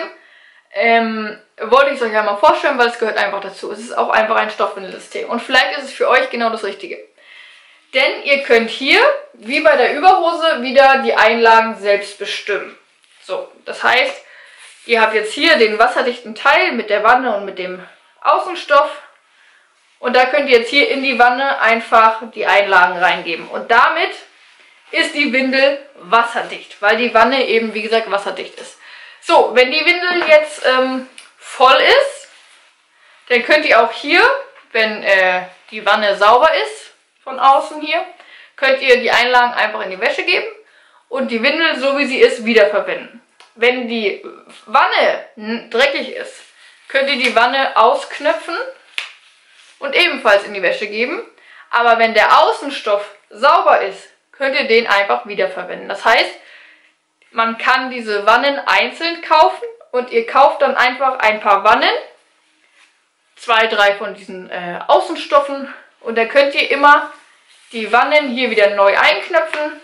wollte ich es euch einmal vorstellen, weil es gehört einfach dazu. Es ist auch einfach ein Stoffwindelsystem. Und vielleicht ist es für euch genau das Richtige. Denn ihr könnt hier, wie bei der Überhose, wieder die Einlagen selbst bestimmen. So, das heißt, ihr habt jetzt hier den wasserdichten Teil mit der Wanne und mit dem Außenstoff. Und da könnt ihr jetzt hier in die Wanne einfach die Einlagen reingeben. Und damit ist die Windel wasserdicht, weil die Wanne eben, wie gesagt, wasserdicht ist. So, wenn die Windel jetzt voll ist, dann könnt ihr auch hier, wenn die Wanne sauber ist, von außen hier, könnt ihr die Einlagen einfach in die Wäsche geben und die Windel, so wie sie ist, wiederverwenden. Wenn die Wanne dreckig ist, könnt ihr die Wanne ausknöpfen und ebenfalls in die Wäsche geben. Aber wenn der Außenstoff sauber ist, könnt ihr den einfach wiederverwenden. Das heißt, man kann diese Wannen einzeln kaufen und ihr kauft dann einfach ein paar Wannen, 2, 3 von diesen Außenstoffen und dann könnt ihr immer die Wannen hier wieder neu einknöpfen.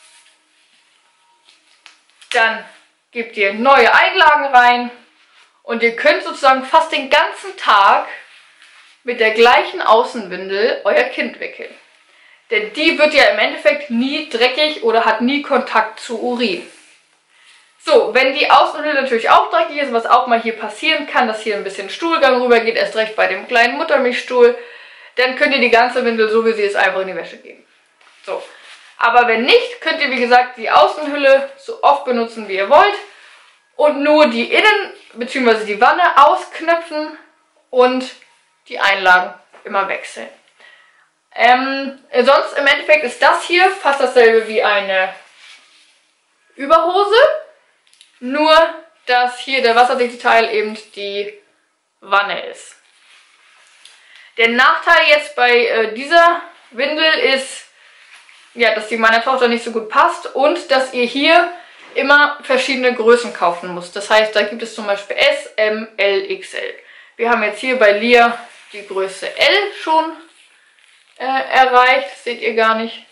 Dann gebt ihr neue Einlagen rein und ihr könnt sozusagen fast den ganzen Tag mit der gleichen Außenwindel euer Kind wickeln. Denn die wird ja im Endeffekt nie dreckig oder hat nie Kontakt zu Urin. So, wenn die Außenhülle natürlich auch dreckig ist, was auch mal hier passieren kann, dass hier ein bisschen Stuhlgang rüber geht, erst recht bei dem kleinen Muttermilchstuhl, dann könnt ihr die ganze Windel, so wie sie ist, einfach in die Wäsche geben. So, aber wenn nicht, könnt ihr wie gesagt die Außenhülle so oft benutzen, wie ihr wollt und nur die Innen- bzw. die Wanne ausknöpfen und die Einlagen immer wechseln. Sonst im Endeffekt ist das hier fast dasselbe wie eine Überhose, nur dass hier der wasserdichte Teil eben die Wanne ist. Der Nachteil jetzt bei dieser Windel ist, ja, dass die meiner Tochter nicht so gut passt und dass ihr hier immer verschiedene Größen kaufen müsst. Das heißt, da gibt es zum Beispiel S, M, L, XL. Wir haben jetzt hier bei Lia die Größe L schon erreicht, das seht ihr gar nicht.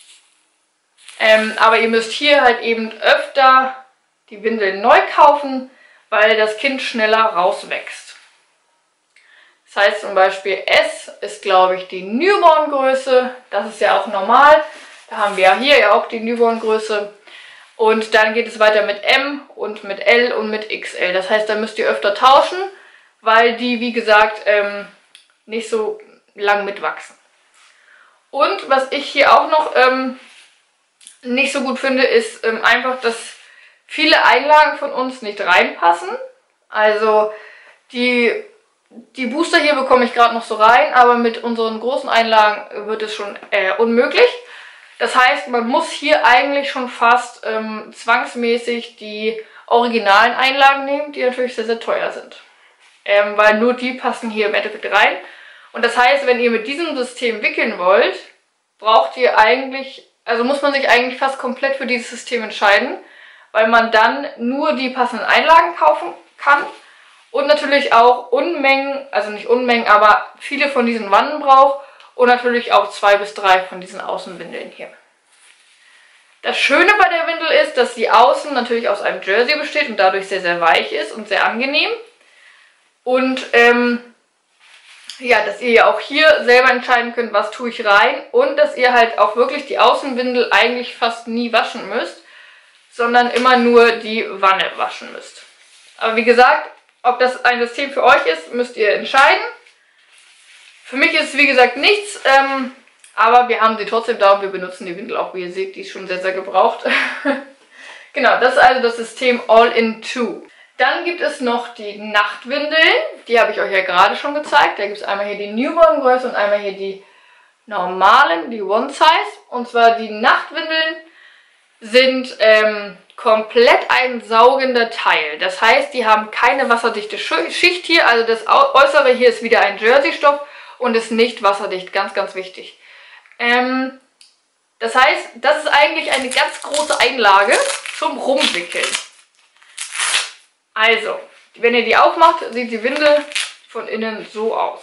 Aber ihr müsst hier halt eben öfter die Windeln neu kaufen, weil das Kind schneller rauswächst. Das heißt zum Beispiel S ist, glaube ich, die Newborn-Größe. Das ist ja auch normal. Da haben wir ja hier ja auch die Newborn-Größe. Und dann geht es weiter mit M und mit L und mit XL. Das heißt, da müsst ihr öfter tauschen, weil die, wie gesagt, nicht so lang mitwachsen. Und was ich hier auch noch nicht so gut finde, ist einfach, dass viele Einlagen von uns nicht reinpassen. Also die Die Booster hier bekomme ich gerade noch so rein, aber mit unseren großen Einlagen wird es schon unmöglich. Das heißt, man muss hier eigentlich schon fast zwangsmäßig die originalen Einlagen nehmen, die natürlich sehr, sehr teuer sind. Weil nur die passen hier im Endeffekt rein. Und das heißt, wenn ihr mit diesem System wickeln wollt, braucht ihr eigentlich, also muss man sich eigentlich fast komplett für dieses System entscheiden, weil man dann nur die passenden Einlagen kaufen kann und natürlich auch Unmengen, also nicht Unmengen, aber viele von diesen Wannen braucht und natürlich auch 2 bis 3 von diesen Außenwindeln hier. Das Schöne bei der Windel ist, dass die Außen natürlich aus einem Jersey besteht und dadurch sehr, sehr weich ist und sehr angenehm. Und ja, dass ihr ja auch hier selber entscheiden könnt, was tue ich rein und dass ihr halt auch wirklich die Außenwindel eigentlich fast nie waschen müsst, sondern immer nur die Wanne waschen müsst. Aber wie gesagt, ob das ein System für euch ist, müsst ihr entscheiden. Für mich ist es wie gesagt nichts, aber wir haben sie trotzdem da und wir benutzen die Windel auch, wie ihr seht, die ist schon sehr, sehr gebraucht. Genau, das ist also das System All-in-2. Dann gibt es noch die Nachtwindeln, die habe ich euch ja gerade schon gezeigt. Da gibt es einmal hier die Newborn-Größe und einmal hier die normalen, die One-Size. Und zwar die Nachtwindeln sind komplett ein saugender Teil. Das heißt, die haben keine wasserdichte Schicht hier. Also das Äußere hier ist wieder ein Jersey-Stoff und ist nicht wasserdicht. Ganz, ganz wichtig. Das heißt, das ist eigentlich eine ganz große Einlage zum Rumwickeln. Also, wenn ihr die aufmacht, sieht die Windel von innen so aus.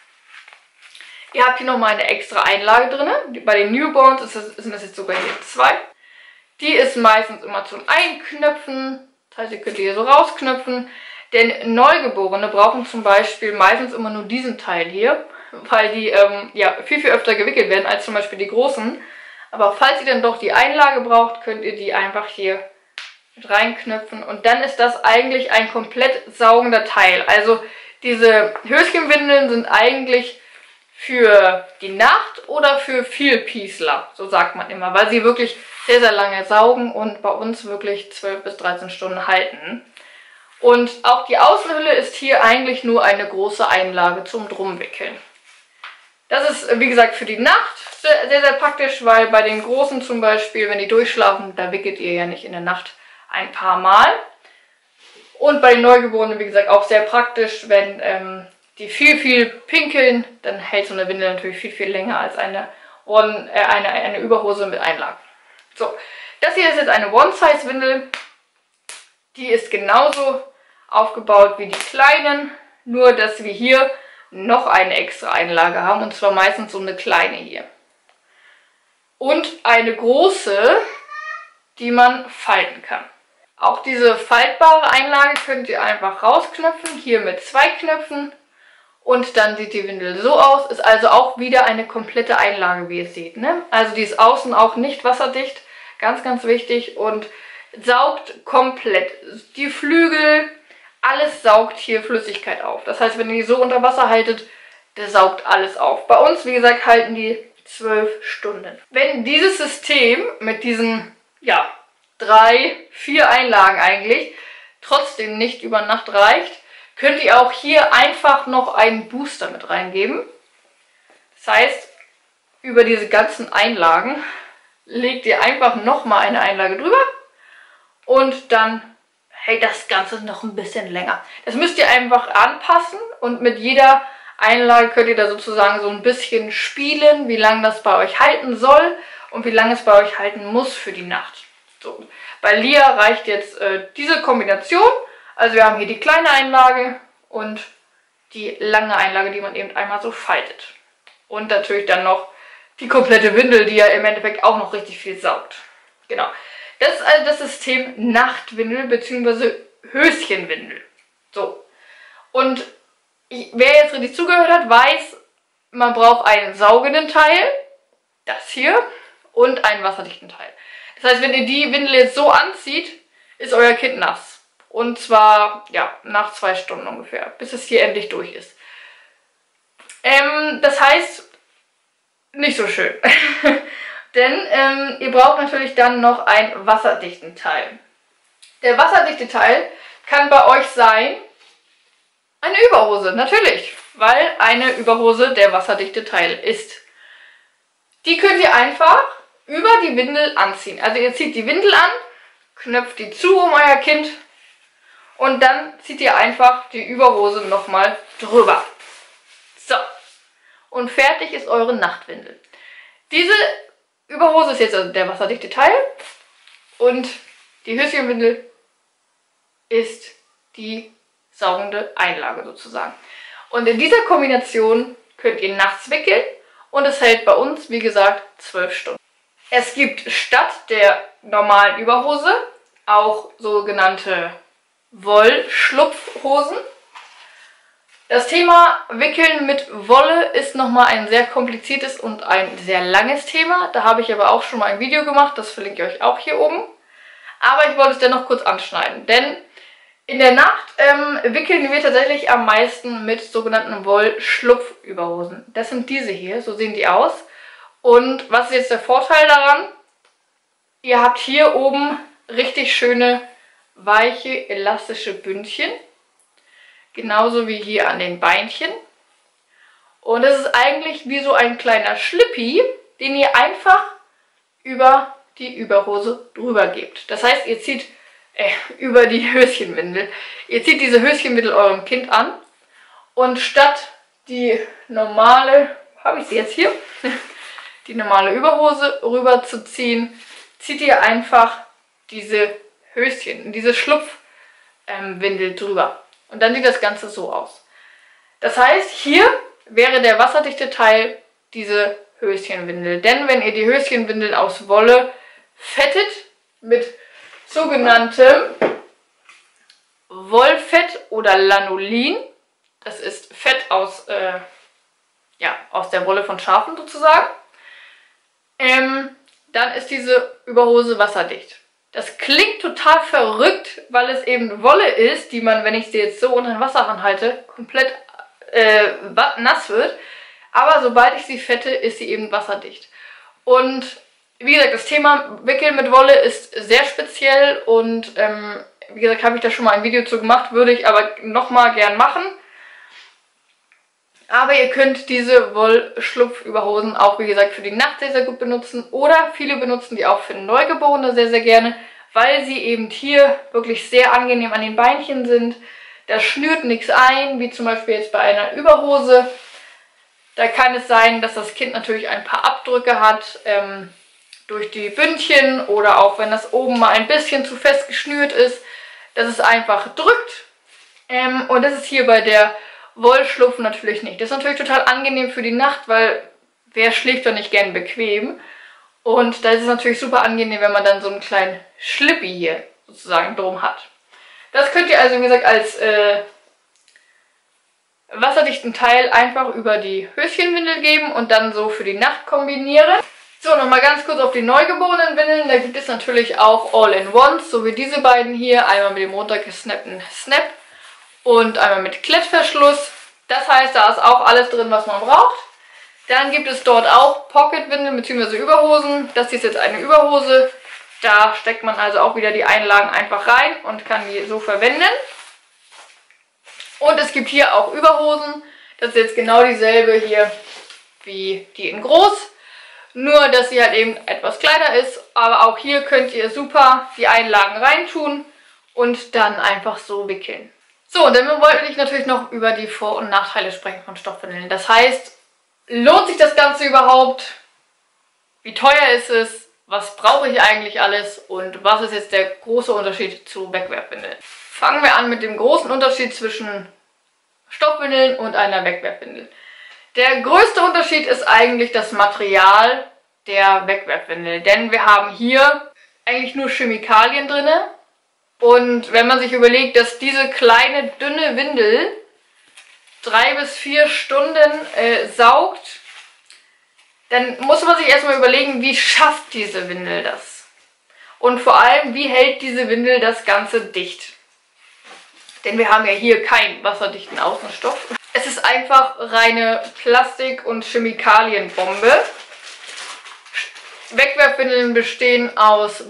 Ihr habt hier nochmal eine extra Einlage drin. Bei den Newborns sind das jetzt sogar hier 2. Die ist meistens immer zum Einknöpfen. Das heißt, ihr könnt die hier so rausknöpfen. Denn Neugeborene brauchen zum Beispiel meistens immer nur diesen Teil hier, weil die ja, viel, viel öfter gewickelt werden als zum Beispiel die großen. Aber falls ihr dann doch die Einlage braucht, könnt ihr die einfach hier reinknöpfen und dann ist das eigentlich ein komplett saugender Teil. Also diese Höschenwindeln sind eigentlich für die Nacht oder für Vielpiesler, so sagt man immer, weil sie wirklich sehr, sehr lange saugen und bei uns wirklich 12 bis 13 Stunden halten. Und auch die Außenhülle ist hier eigentlich nur eine große Einlage zum Drumwickeln. Das ist, wie gesagt, für die Nacht sehr, sehr praktisch, weil bei den Großen zum Beispiel, wenn die durchschlafen, da wickelt ihr ja nicht in der Nacht ein paar Mal. Und bei den Neugeborenen, wie gesagt, auch sehr praktisch, wenn die viel, viel pinkeln, dann hält so eine Windel natürlich viel, viel länger als eine Überhose mit Einlagen. So, das hier ist jetzt eine One-Size-Windel. Die ist genauso aufgebaut wie die kleinen, nur dass wir hier noch eine extra Einlage haben, und zwar meistens so eine kleine hier. Und eine große, die man falten kann. Auch diese faltbare Einlage könnt ihr einfach rausknöpfen, hier mit 2 Knöpfen. Und dann sieht die Windel so aus, ist also auch wieder eine komplette Einlage, wie ihr seht, ne? Also die ist außen auch nicht wasserdicht, ganz, ganz wichtig, und saugt komplett. Die Flügel, alles saugt hier Flüssigkeit auf. Das heißt, wenn ihr die so unter Wasser haltet, der saugt alles auf. Bei uns, wie gesagt, halten die 12 Stunden. Wenn dieses System mit diesen, ja, 3, 4 Einlagen eigentlich trotzdem nicht über Nacht reicht, könnt ihr auch hier einfach noch einen Booster mit reingeben. Das heißt, über diese ganzen Einlagen legt ihr einfach nochmal eine Einlage drüber und dann hält das Ganze noch ein bisschen länger. Das müsst ihr einfach anpassen und mit jeder Einlage könnt ihr da sozusagen so ein bisschen spielen, wie lange das bei euch halten soll und wie lange es bei euch halten muss für die Nacht. So. Bei Lia reicht jetzt diese Kombination. Also wir haben hier die kleine Einlage und die lange Einlage, die man eben einmal so faltet. Und natürlich dann noch die komplette Windel, die ja im Endeffekt auch noch richtig viel saugt. Genau. Das ist also das System Nachtwindel bzw. Höschenwindel. So. Und wer jetzt richtig zugehört hat, weiß, man braucht einen saugenden Teil, das hier, und einen wasserdichten Teil. Das heißt, wenn ihr die Windel jetzt so anzieht, ist euer Kind nass. Und zwar, ja, nach 2 Stunden ungefähr, bis es hier endlich durch ist. Das heißt, nicht so schön. Denn ihr braucht natürlich dann noch einen wasserdichten Teil. Der wasserdichte Teil kann bei euch sein Eine Überhose, natürlich, weil eine Überhose der wasserdichte Teil ist. Die könnt ihr einfach über die Windel anziehen. Also ihr zieht die Windel an, knöpft die zu um euer Kind und dann zieht ihr einfach die Überhose nochmal drüber. So, und fertig ist eure Nachtwindel. Diese Überhose ist jetzt also der wasserdichte Teil und die Höschenwindel ist die saugende Einlage sozusagen. Und in dieser Kombination könnt ihr nachts wickeln und es hält bei uns, wie gesagt, 12 Stunden. Es gibt statt der normalen Überhose auch sogenannte Wollschlupfhosen. Das Thema Wickeln mit Wolle ist nochmal ein sehr kompliziertes und ein sehr langes Thema. Da habe ich aber auch schon mal ein Video gemacht, das verlinke ich euch auch hier oben. Aber ich wollte es dennoch kurz anschneiden, denn in der Nacht wickeln wir tatsächlich am meisten mit sogenannten Wollschlupfüberhosen. Das sind diese hier, so sehen die aus. Und was ist jetzt der Vorteil daran? Ihr habt hier oben richtig schöne, weiche, elastische Bündchen. Genauso wie hier an den Beinchen. Und es ist eigentlich wie so ein kleiner Schlippi, den ihr einfach über die Überhose drüber gebt. Das heißt, ihr zieht über die Höschenwindel. Ihr zieht diese Höschenwindel eurem Kind an und statt die normale, habe ich sie jetzt hier, die normale Überhose rüber zu ziehen, zieht ihr einfach diese Höschen, diese Schlupfwindel drüber. Und dann sieht das Ganze so aus. Das heißt, hier wäre der wasserdichte Teil diese Höschenwindel. Denn wenn ihr die Höschenwindel aus Wolle fettet mit sogenanntem Wollfett oder Lanolin, das ist Fett aus der Wolle von Schafen sozusagen, dann ist diese Überhose wasserdicht. Das klingt total verrückt, weil es eben Wolle ist, die man, wenn ich sie jetzt so unter den Wasser ranhalte, komplett nass wird. Aber sobald ich sie fette, ist sie eben wasserdicht. Und wie gesagt, das Thema Wickeln mit Wolle ist sehr speziell und wie gesagt, habe ich da schon mal ein Video zu gemacht, würde ich aber nochmal gern machen. Aber ihr könnt diese Wollschlupfüberhosen auch, wie gesagt, für die Nacht sehr, sehr gut benutzen. Oder viele benutzen die auch für Neugeborene sehr, sehr gerne, weil sie eben hier wirklich sehr angenehm an den Beinchen sind. Da schnürt nichts ein, wie zum Beispiel jetzt bei einer Überhose. Da kann es sein, dass das Kind natürlich ein paar Abdrücke hat durch die Bündchen oder auch wenn das oben mal ein bisschen zu fest geschnürt ist, dass es einfach drückt. Und das ist hier bei der Wollschlupf natürlich nicht. Das ist natürlich total angenehm für die Nacht, weil wer schläft doch nicht gern bequem. Und da ist es natürlich super angenehm, wenn man dann so einen kleinen Schlippi hier sozusagen drum hat. Das könnt ihr also, wie gesagt, als wasserdichten Teil einfach über die Höschenwindel geben und dann so für die Nacht kombinieren. So, nochmal ganz kurz auf die neugeborenen Windeln. Da gibt es natürlich auch All-in-Ones, so wie diese beiden hier. Einmal mit dem runtergesnappten Snap und einmal mit Klettverschluss. Das heißt, da ist auch alles drin, was man braucht. Dann gibt es dort auch Pocket-Windeln bzw. Überhosen. Das hier ist jetzt eine Überhose. Da steckt man also auch wieder die Einlagen einfach rein und kann die so verwenden. Und es gibt hier auch Überhosen. Das ist jetzt genau dieselbe hier wie die in groß. Nur, dass sie halt eben etwas kleiner ist. Aber auch hier könnt ihr super die Einlagen reintun und dann einfach so wickeln. So, und dann wollte ich natürlich noch über die Vor- und Nachteile sprechen von Stoffwindeln. Das heißt, lohnt sich das Ganze überhaupt? Wie teuer ist es? Was brauche ich eigentlich alles? Und was ist jetzt der große Unterschied zu Wegwerfwindeln? Fangen wir an mit dem großen Unterschied zwischen Stoffwindeln und einer Wegwerfwindel. Der größte Unterschied ist eigentlich das Material der Wegwerfwindel. Denn wir haben hier eigentlich nur Chemikalien drin. Und wenn man sich überlegt, dass diese kleine, dünne Windel 3 bis 4 Stunden saugt, dann muss man sich erstmal überlegen, wie schafft diese Windel das? Und vor allem, wie hält diese Windel das Ganze dicht? Denn wir haben ja hier keinen wasserdichten Außenstoff. Es ist einfach reine Plastik- und Chemikalienbombe. Wegwerfwindeln bestehen aus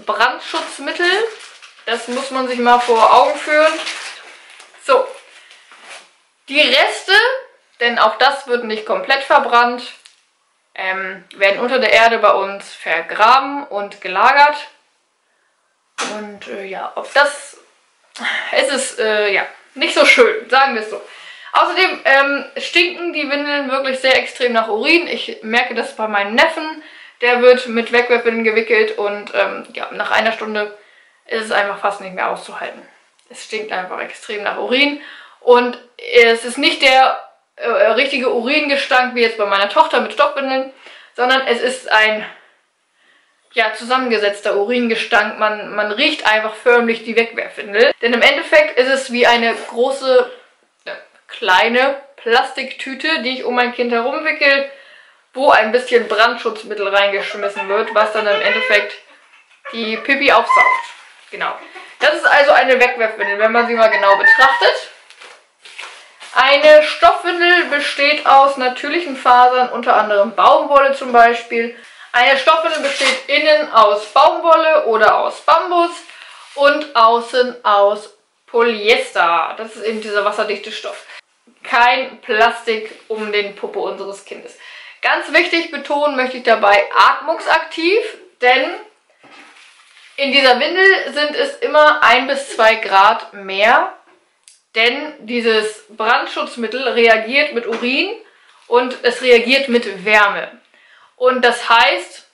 Brandschutzmittel. Das muss man sich mal vor Augen führen. So, Die Reste, denn auch das wird nicht komplett verbrannt, werden unter der Erde bei uns vergraben und gelagert. Und ja, ob das... Es ist ja nicht so schön, sagen wir es so. Außerdem stinken die Windeln wirklich sehr extrem nach Urin. Ich merke das bei meinem Neffen. Der wird mit Wegwerfwindeln gewickelt und ja, nach einer Stunde ist es einfach fast nicht mehr auszuhalten. Es stinkt einfach extrem nach Urin. Und es ist nicht der richtige Uringestank wie jetzt bei meiner Tochter mit Stoffwindeln, sondern es ist ein ja, zusammengesetzter Uringestank. Man riecht einfach förmlich die Wegwerfwindel. Denn im Endeffekt ist es wie eine große, kleine Plastiktüte, die ich um mein Kind herumwickel, wo ein bisschen Brandschutzmittel reingeschmissen wird, was dann im Endeffekt die Pipi aufsaugt. Genau. Das ist also eine Wegwerfwindel, wenn man sie mal genau betrachtet. Eine Stoffwindel besteht aus natürlichen Fasern, unter anderem Baumwolle zum Beispiel. Eine Stoffwindel besteht innen aus Baumwolle oder aus Bambus und außen aus Polyester. Das ist eben dieser wasserdichte Stoff. Kein Plastik um den Popo unseres Kindes. Ganz wichtig betonen möchte ich dabei atmungsaktiv, denn in dieser Windel sind es immer 1 bis 2 Grad mehr, denn dieses Brandschutzmittel reagiert mit Urin und es reagiert mit Wärme. Und das heißt,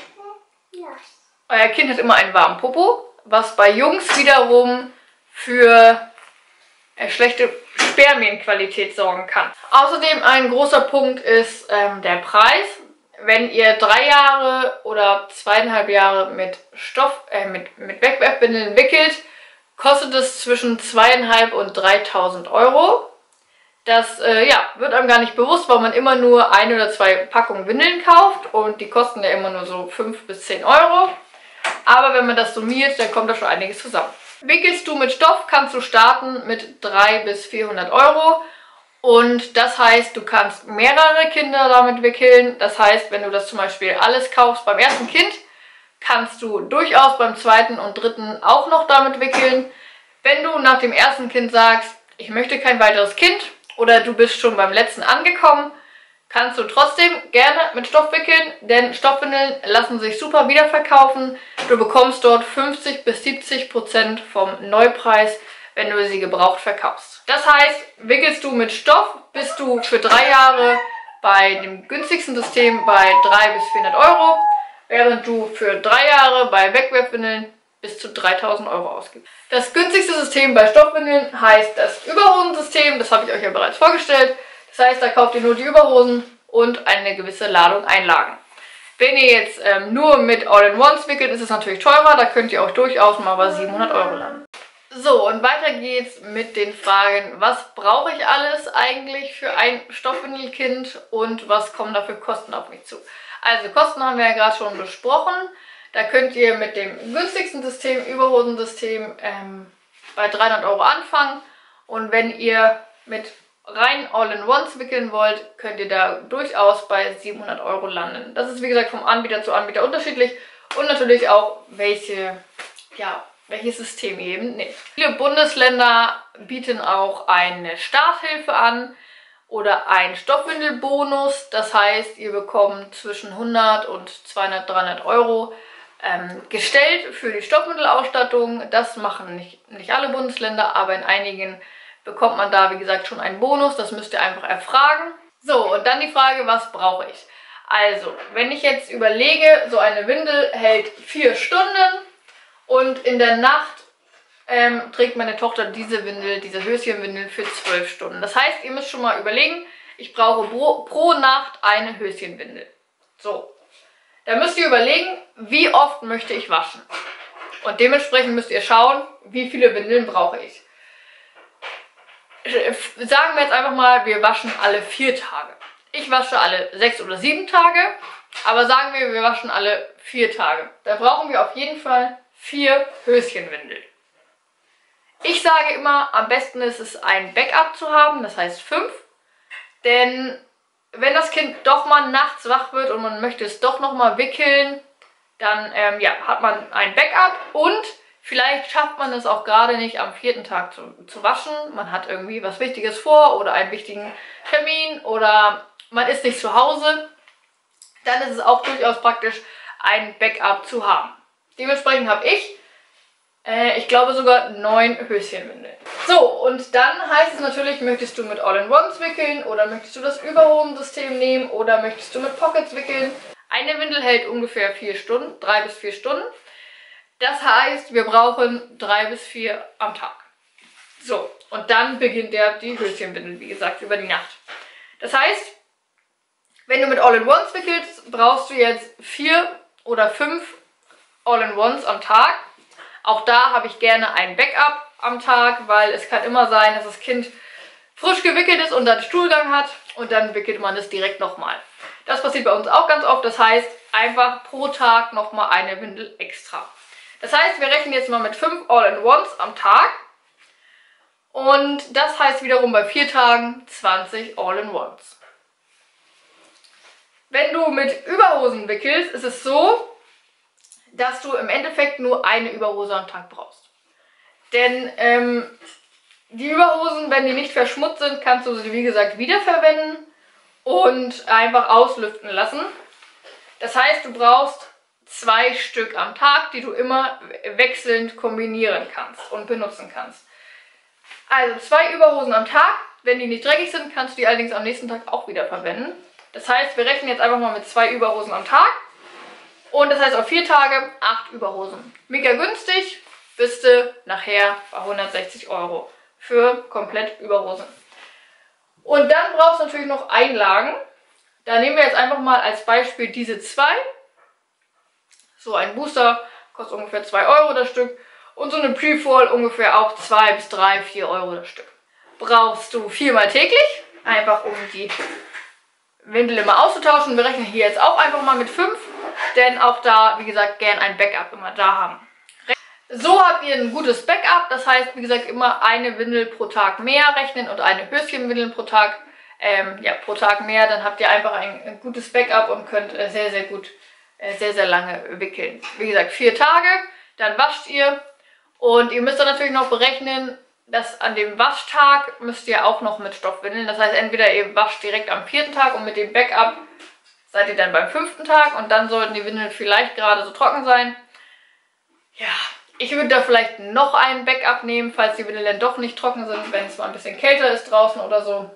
euer Kind hat immer einen warmen Popo, was bei Jungs wiederum für schlechte Spermienqualität sorgen kann. Außerdem ein großer Punkt ist der Preis. Wenn ihr 3 Jahre oder 2,5 Jahre mit mit Wegwerfwindeln wickelt, kostet es zwischen 2.500 und 3.000 Euro. Das ja, wird einem gar nicht bewusst, weil man immer nur 1 oder 2 Packungen Windeln kauft und die kosten ja immer nur so 5 bis 10 Euro. Aber wenn man das summiert, dann kommt da schon einiges zusammen. Wickelst du mit Stoff, kannst du starten mit 300 bis 400 Euro. Und das heißt, du kannst mehrere Kinder damit wickeln. Das heißt, wenn du das zum Beispiel alles kaufst beim ersten Kind, kannst du durchaus beim zweiten und dritten auch noch damit wickeln. Wenn du nach dem ersten Kind sagst, ich möchte kein weiteres Kind oder du bist schon beim letzten angekommen, kannst du trotzdem gerne mit Stoff wickeln, denn Stoffwindeln lassen sich super wiederverkaufen. Du bekommst dort 50 bis 70% vom Neupreis, wenn du sie gebraucht verkaufst. Das heißt, wickelst du mit Stoff, bist du für 3 Jahre bei dem günstigsten System bei 300 bis 400 Euro, während du für 3 Jahre bei Wegwerfwindeln bis zu 3.000 Euro ausgibst. Das günstigste System bei Stoffwindeln heißt das Überhosensystem, das habe ich euch ja bereits vorgestellt. Das heißt, da kauft ihr nur die Überhosen und eine gewisse Ladung Einlagen. Wenn ihr jetzt nur mit All-in-Ones wickelt, ist es natürlich teurer, da könnt ihr auch durchaus mal bei 700 Euro landen. So, und weiter geht's mit den Fragen, was brauche ich alles eigentlich für ein Stoffwindelkind und was kommen da für Kosten auf mich zu? Also Kosten haben wir ja gerade schon besprochen. Da könnt ihr mit dem günstigsten System, Überhosensystem, bei 300 Euro anfangen. Und wenn ihr mit rein All-in-Ones wickeln wollt, könnt ihr da durchaus bei 700 Euro landen. Das ist wie gesagt vom Anbieter zu Anbieter unterschiedlich und natürlich auch welches System ihr eben nehmt. Viele Bundesländer bieten auch eine Starthilfe an oder einen Stoffwindelbonus. Das heißt, ihr bekommt zwischen 100 und 200, 300 Euro gestellt für die Stoffwindelausstattung. Das machen nicht alle Bundesländer, aber in einigen bekommt man da, wie gesagt, schon einen Bonus. Das müsst ihr einfach erfragen. So, und dann die Frage, was brauche ich? Also, wenn ich jetzt überlege, so eine Windel hält 4 Stunden und in der Nacht trägt meine Tochter diese Windel, diese Höschenwindel für 12 Stunden. Das heißt, ihr müsst schon mal überlegen, ich brauche pro Nacht eine Höschenwindel. So, da müsst ihr überlegen, wie oft möchte ich waschen. Und dementsprechend müsst ihr schauen, wie viele Windeln brauche ich. Sagen wir jetzt einfach mal, wir waschen alle 4 Tage. Ich wasche alle 6 oder 7 Tage, aber sagen wir waschen alle 4 Tage. Da brauchen wir auf jeden Fall 4 Höschenwindeln. Ich sage immer, am besten ist es, ein Backup zu haben, das heißt 5. Denn wenn das Kind doch mal nachts wach wird und man möchte es doch noch mal wickeln, dann hat man ein Backup und Vielleicht schafft man es auch gerade nicht am 4. Tag zu waschen. Man hat irgendwie was Wichtiges vor oder einen wichtigen Termin oder man ist nicht zu Hause. Dann ist es auch durchaus praktisch, ein Backup zu haben. Dementsprechend habe ich glaube sogar 9 Höschenwindeln. So, und dann heißt es natürlich, möchtest du mit All-in-Ones wickeln oder möchtest du das Überhosensystem nehmen oder möchtest du mit Pockets wickeln. Eine Windel hält ungefähr 4 Stunden, 3 bis 4 Stunden. Das heißt, wir brauchen 3 bis 4 am Tag. So, und dann beginnt die Höschenwindel, wie gesagt, über die Nacht. Das heißt, wenn du mit All-in-Ones wickelst, brauchst du jetzt 4 oder 5 All-in-Ones am Tag. Auch da habe ich gerne ein Backup am Tag, weil es kann immer sein, dass das Kind frisch gewickelt ist und dann Stuhlgang hat und dann wickelt man es direkt nochmal. Das passiert bei uns auch ganz oft, das heißt einfach pro Tag nochmal eine Windel extra. Das heißt, wir rechnen jetzt mal mit 5 All-in-Ones am Tag und das heißt wiederum bei 4 Tagen 20 All-in-Ones. Wenn du mit Überhosen wickelst, ist es so, dass du im Endeffekt nur eine Überhose am Tag brauchst. Denn die Überhosen, wenn die nicht verschmutzt sind, kannst du sie wie gesagt wiederverwenden und einfach auslüften lassen. Das heißt, du brauchst 2 Stück am Tag, die du immer wechselnd kombinieren kannst und benutzen kannst. Also 2 Überhosen am Tag. Wenn die nicht dreckig sind, kannst du die allerdings am nächsten Tag auch wieder verwenden. Das heißt, wir rechnen jetzt einfach mal mit 2 Überhosen am Tag. Und das heißt auf 4 Tage 8 Überhosen. Mega günstig, bist du nachher bei 160 € für komplett Überhosen. Und dann brauchst du natürlich noch Einlagen. Da nehmen wir jetzt einfach mal als Beispiel diese 2. So ein Booster kostet ungefähr 2 € das Stück. Und so eine Pre-Fall ungefähr auch 2 bis 3, 4 € das Stück. Brauchst du 4-mal täglich, einfach um die Windel immer auszutauschen. Wir rechnen hier jetzt auch einfach mal mit 5. Denn auch da, wie gesagt, gern ein Backup immer da haben. So habt ihr ein gutes Backup. Das heißt, wie gesagt, immer eine Windel pro Tag mehr rechnen und eine Höschenwindel pro Tag. Pro Tag mehr. Dann habt ihr einfach ein gutes Backup und könnt sehr, sehr gut, sehr, sehr lange wickeln. Wie gesagt, 4 Tage, dann wascht ihr. Und ihr müsst dann natürlich noch berechnen, dass an dem Waschtag müsst ihr auch noch mit Stoff windeln. Das heißt, entweder ihr wascht direkt am 4. Tag und mit dem Backup seid ihr dann beim 5. Tag und dann sollten die Windeln vielleicht gerade so trocken sein. Ja, ich würde da vielleicht noch ein Backup nehmen, falls die Windeln dann doch nicht trocken sind, wenn es mal ein bisschen kälter ist draußen oder so.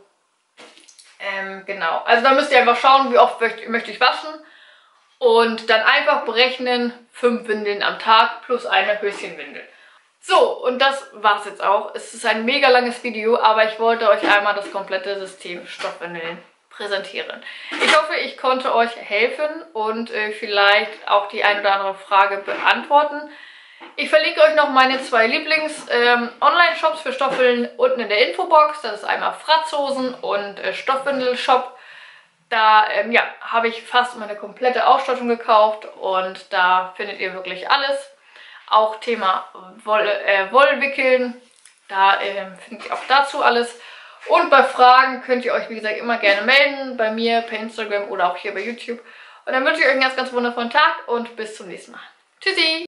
Genau, also da müsst ihr einfach schauen, wie oft möchte ich waschen. Und dann einfach berechnen, 5 Windeln am Tag plus eine Höschenwindel. So, und das war's jetzt auch. Es ist ein mega langes Video, aber ich wollte euch einmal das komplette System Stoffwindeln präsentieren. Ich hoffe, ich konnte euch helfen und vielleicht auch die ein oder andere Frage beantworten. Ich verlinke euch noch meine 2 Lieblings-Online-Shops für Stoffwindeln unten in der Infobox. Das ist einmal Fratzhosen und Stoffwindelshop. Da habe ich fast meine komplette Ausstattung gekauft und da findet ihr wirklich alles. Auch Thema Wollwickeln, da findet ihr auch dazu alles. Und bei Fragen könnt ihr euch, wie gesagt, immer gerne melden. Bei mir, per Instagram oder auch hier bei YouTube. Und dann wünsche ich euch einen ganz, ganz wundervollen Tag und bis zum nächsten Mal. Tschüssi!